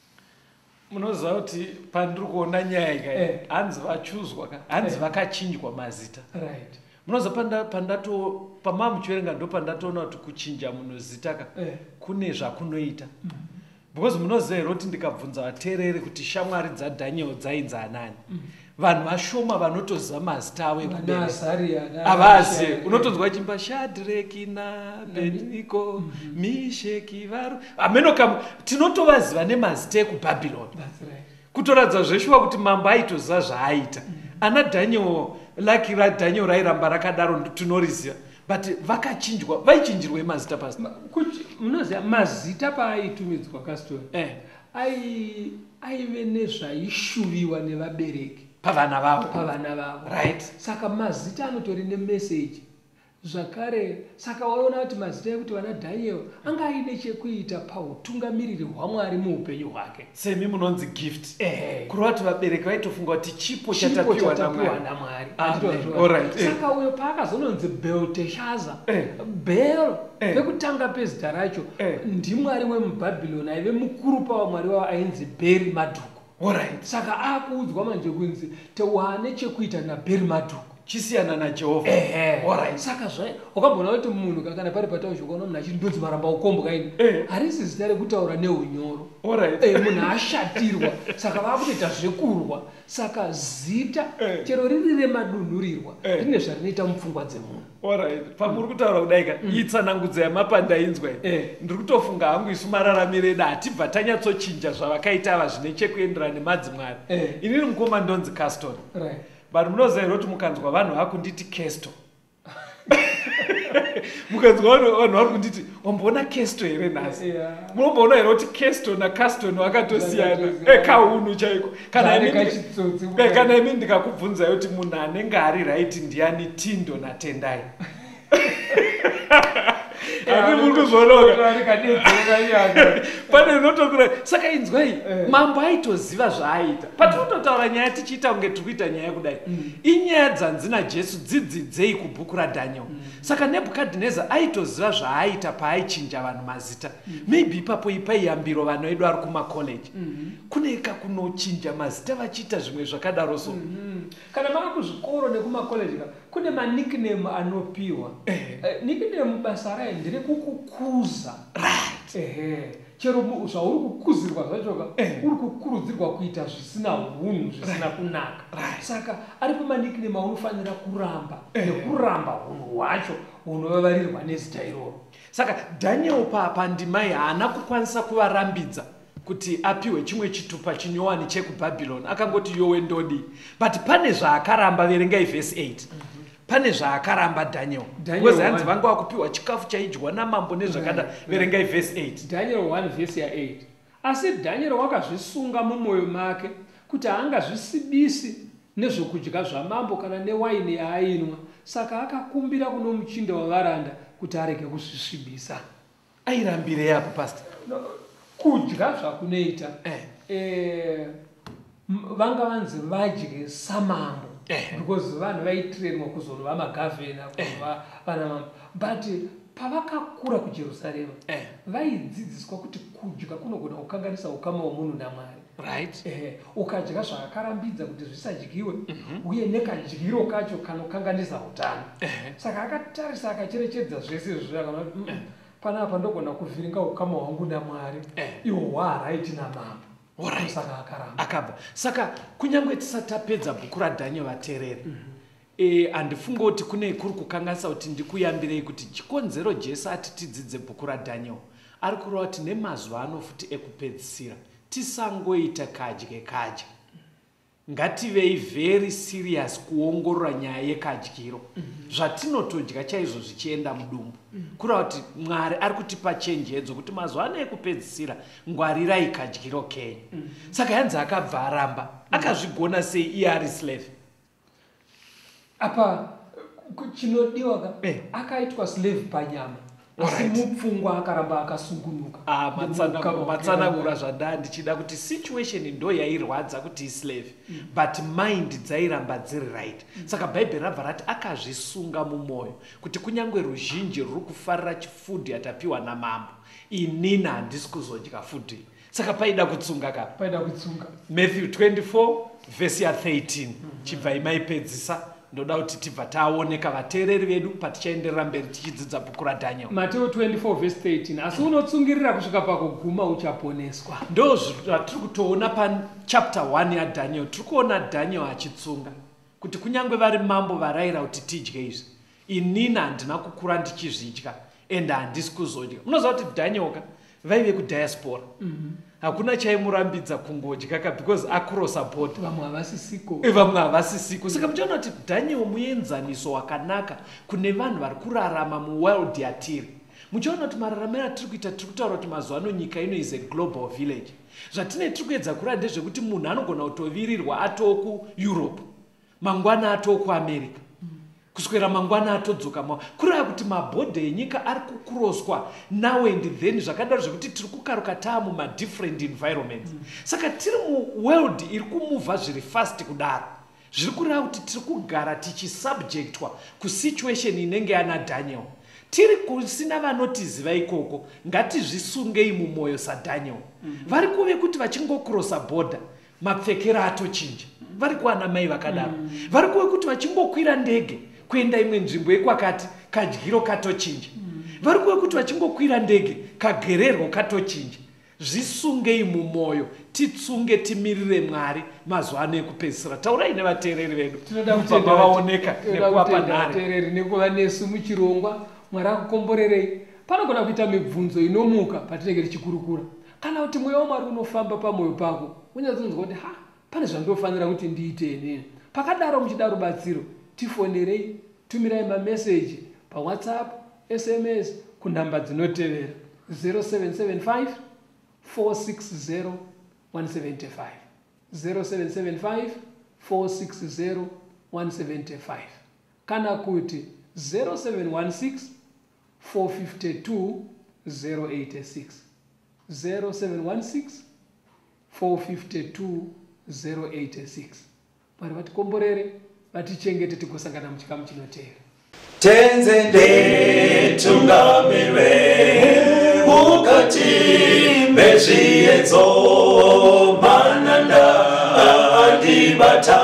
Munoziva kuti pandiri kuona nyaya ika hanzi vachuzwa ka hanzi vakachinjwa mazita. Right. Munoziva pandato pamamuchiverenga ndo pandatoona kuti kuchinja munozita ka kune zvakunoita. Because munoziva here kuti ndikabvunza vateereri kuti shamwari dzaDaniel dzainzi anani, vanhu vashoma vanotoziva mazita avo ekubereka avazi. Unotonzwa chimba Shadreki naAbednego, Misheki varu amenoka tinotovaziva nemazita ekubhabhironi. Kutoradza zveshuwa kuti mambo aitoziva zvaaita. Ana Daniel laki raDaniel rairamba rakadaro tinoriziva, but vakachinjwa vaichinjirwe mazita pasi. Munoziva mazita paaitumidzwa kastori aive nezvaishuviwa nevabereki pavana vavo pavana vavo. Right. Saka mazita anotori nemeseji zvakare. Saka waona kuti mazita ekuti vana Daniel anga aine chekuita pautungamiriri hwaMwari muupenyu hwake. Semi munonzi gift. Kureva kuti vabereki vaitofunga kuti chipo chatapiwa chatapiwa naMwari. Saka uyo paakazononzi Belteshaza, Bel pekutanga pezita racho ndimwari wemubhabhironi aive mukuru pavamwari wavo ainzi Bheri Madhuku. Alright. Saka akuudzwa manje kunzi tewane chekuita naBheri Madhuku chisiyana naJehovha. Alright. Saka zvai wakambona kuti munhu kana pari patauzva ukaona munhu achiti ndonzi maramba ukombo kaini harisi zita rekutaura neunyoro. Alright. Eh, munhu ashatirwa saka vakutoita zvekurwa. Saka zita chero riri remadunhurirwa rine zvarinoita mupfungwa dzemunhu. Alright. Pamuri kutaura kudaika itsanangudza yamapandainzwa ndiri kutofunga hangu isu mararamiro edu hatibva tanyatsochinja zvavakaita ava zvine chekuenderana nemadzimwari. Inini mukoma ndonzi Caston. Right. But munoziva here kuti mukanzwa vanhu vakunditi Kesto. Mukanzwa vanhu vari kunditi wamboona Kesto here nhasi. Munomboona here kuti Kesto naCaston vakatosiyana ekaunhu chaiko. Kana imi ndikakubvunzai kuti munhu anenge ari right ndiani Tindo naTendai. Ani muri kuzvoloka pane notokura. Saka inzwai mambo aitoziva zvaaita. Patinototaura nyaya tichiita kunge tiri kuita nyaya kudai inyaya dzanzi naJesu dzidzidzei kubhuku raDaniel. Saka Nebukadnezar aitoziva zvaaita paaichinja vanhu mazita. Maybe ipapo ipaiyambiro vanhu vedu vari kumacollege kuneka kunochinja mazita vachiita zvimwe zvakadaro so. Kana mava kuzvikoro nekumacollege kune manickname anopiwa. Nickname basa rayo ndiri kukukuza. Right. Ehe. Chero zvauri kukuzirwa zvachoka uri kukurudzirwa kuita zvisina hunhu zvisina kunaka. Saka aripo manickname aunofanira kuramba nekuramba hunhu hwacho hunovavarirwa nezita iroro. Saka Daniel pandimai haana kukwanisa kuvarambidza kuti apiwe chimwe chitupa chinyowani chekubhabhironi. Akangoti yowe ndodi. But pane zvaakaramba. Verengai verse eight. Pane zvaakaramba Daniel. Because hanzi vanga vakupiwa chikafu chaidyiwa namambo nezvakada. Verengai verse eight. Daniel one verse ya eight. Asi Daniel wakazvisunga mumwoyo make kuti haangazvisibisi nezvokudya zvamambo kana newaini yaainwa. Saka akakumbira kuno muchinda wavaranda kuti arege kuzvisvibisa. Airambire yapo pastor. Kudya zvakunoita eh vanga vanzi vadye samambo because vanhu vaitrenwa kuzonova magavhena kuva vana mambo. But pavakakura kuJerusarema vaidzidziswa kuti kudya kunogona kukanganisa ukama hwomunhu naMwari. Right. Eh, ukadya zvaakarambidza kuti zvisadyiwe uye nekadyiro kacho kanokanganisa utano. Saka akatarisa akacherechedza zvese izvi akanoti panapa ndogona kuvhiringa ukama hwangu naMwari. Iwo hwaraiti namambo. Alright. Saka akaramba. Akabva. Saka kunyangwe tisatapedza bhuku raDhanieri vateereri. Eh, andifunga kuti kune kuri kukanganisa kuti ndikuyambirei kuti chikonzero Jesu ati tidzidze bhuku raDhanieri. Ari kureva kuti nemazuva ano futi ekupedzisira tisangoita kadye kadye. Ngativei very serious kuongorora nyaya yekadyiro. Zvatinotodya chaizvo zvichienda mudumbu. Kureva kuti Mwari ari kutipa chenjedzo kuti mazuva ano ekupedzisira ngwarirai kadyiro kenyu. Saka yanzi akabva aramba. Akazvigona sei iye ari slave? Apa chinodiwa ka akaitwa slave panyama. Asi mupfungwa akaramba akasungunuka. Ah, matsana matsanangura zvada ndichida kuti situation ndo yairwadza kuti islave but mind dzairamba dziri right. Saka Bible rabva rati akazvisunga mumwoyo kuti kunyangwe ruzhinji ruri kufarira chifudhi yatapiwa namambo, inini handisi kuzodya fudhi. Saka paida kutsunga ka paida kutsunga. Matthew twenty-four verse ya thirteen chibva imaipedzisa. Ndoda kuti tibva taoneka vateereri vedu patichaenderera mberi tichidzidza bhuku raDhanieri. Matthew twenty-four verse thirteen. Asi unotsungirira kusvika pakuguma uchaponeswa. Ndo zvatiri kutoona pachapter one yaDhanieri. Tiri kuona Dhanieri achitsunga kuti kunyangwe vari mambo varayira kuti tidye izvi, inini handina kukura ndichizvidya ende handisi kuzodya. Munoziva kuti Dhanieri vaive kudiaspora. Hakuna chaimurambidza kungodya ka because acrossa border. Vamwe havasisiko. Vamwe havasisiko. Saka muchaona kuti Dhanieri muenzaniso wakanaka kune vanhu vari kurarama muworld yatiri. Muchaona kuti mararamiro atiri kuita tiri kutaura kuti mazuva ano nyika ino is a global village. Zvatine tiri kuedza kureva ndezvekuti munhu anogona kutovirirwa atoku Europe, mangwana atoku America, kuswera mangwana atodzoka mawa. Kureva kuti mabhodha enyika ari kukuroswa now and then zvakadaro zvekuti tiri kukaruka taa muma different environments. Saka tiri muworld iri kumuvha zviri fast kudaro. Zviri kureva kuti tiri kugara tichisubjectwa kusituation inenge yana Dhanieri. Tiri kusina vanotiziva ikoko, ngatizvisungei mumwoyo saDhanieri. Vari kuve kuti vachingokurosa border mapfekero atochinja. Vari kuwana mai vakadaro. Vari kuve kuti vachingokwira ndege kuenda imwe nzvimbo yekwakati kadyiro katochinja. Vari kuve kuti vachingokwira ndege kagererwo katochinja. Zvisungei mumwoyo, titsunge timirire Mwari mazuva ano ekupedzisira. Taurai nevateereri vedu. Tinoda kutenda vaoneka nekuvapa nhare. Vateereri nekuva nesu muchirongwa. Mwari akukomborerei. Panogona kuita mibvunzo inomuka patinenge tichikurukura. Kana kuti mweya waMwari unofamba pamwoyo pako, unyatsokunzwa kuti ha, pane zvandofanira kuti ndiite inini. Pakadaro muchida rubatsiro, tifonerei, tumirai mameseji pa WhatsApp, S M S kunhamba dzinotevera zero seven seven five four six zero one seven five zero seven seven five four six zero one seven five kana kuti zero seven one six four five two zero eight six zero seven one six four five two zero eight six. Mwari vatikomborere, vatichengete tigosangana muchikamu chinotevera. Tenzende tungamirwe mukati mezviedzo mananda andibata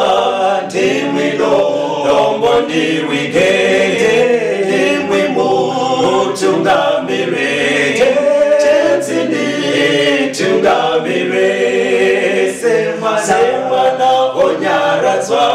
ndimwino dombo ndiwigete ndimwimo tungamirwe tenzende tungamirwe semana onyaradzwa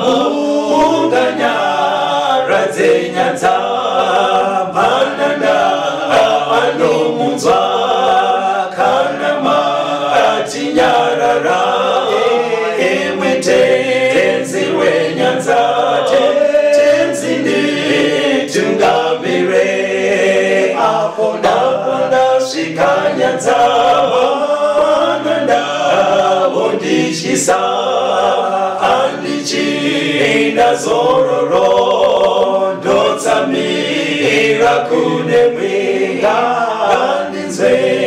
munganya zenyanza mananda anomunzwa kanama atinyarara emwete tenzi wenyanza tenzindi tungamire apo ndasvika nyanza mananda bondi andichisa andichina zororo ndotsamira kune mwinga andinzwe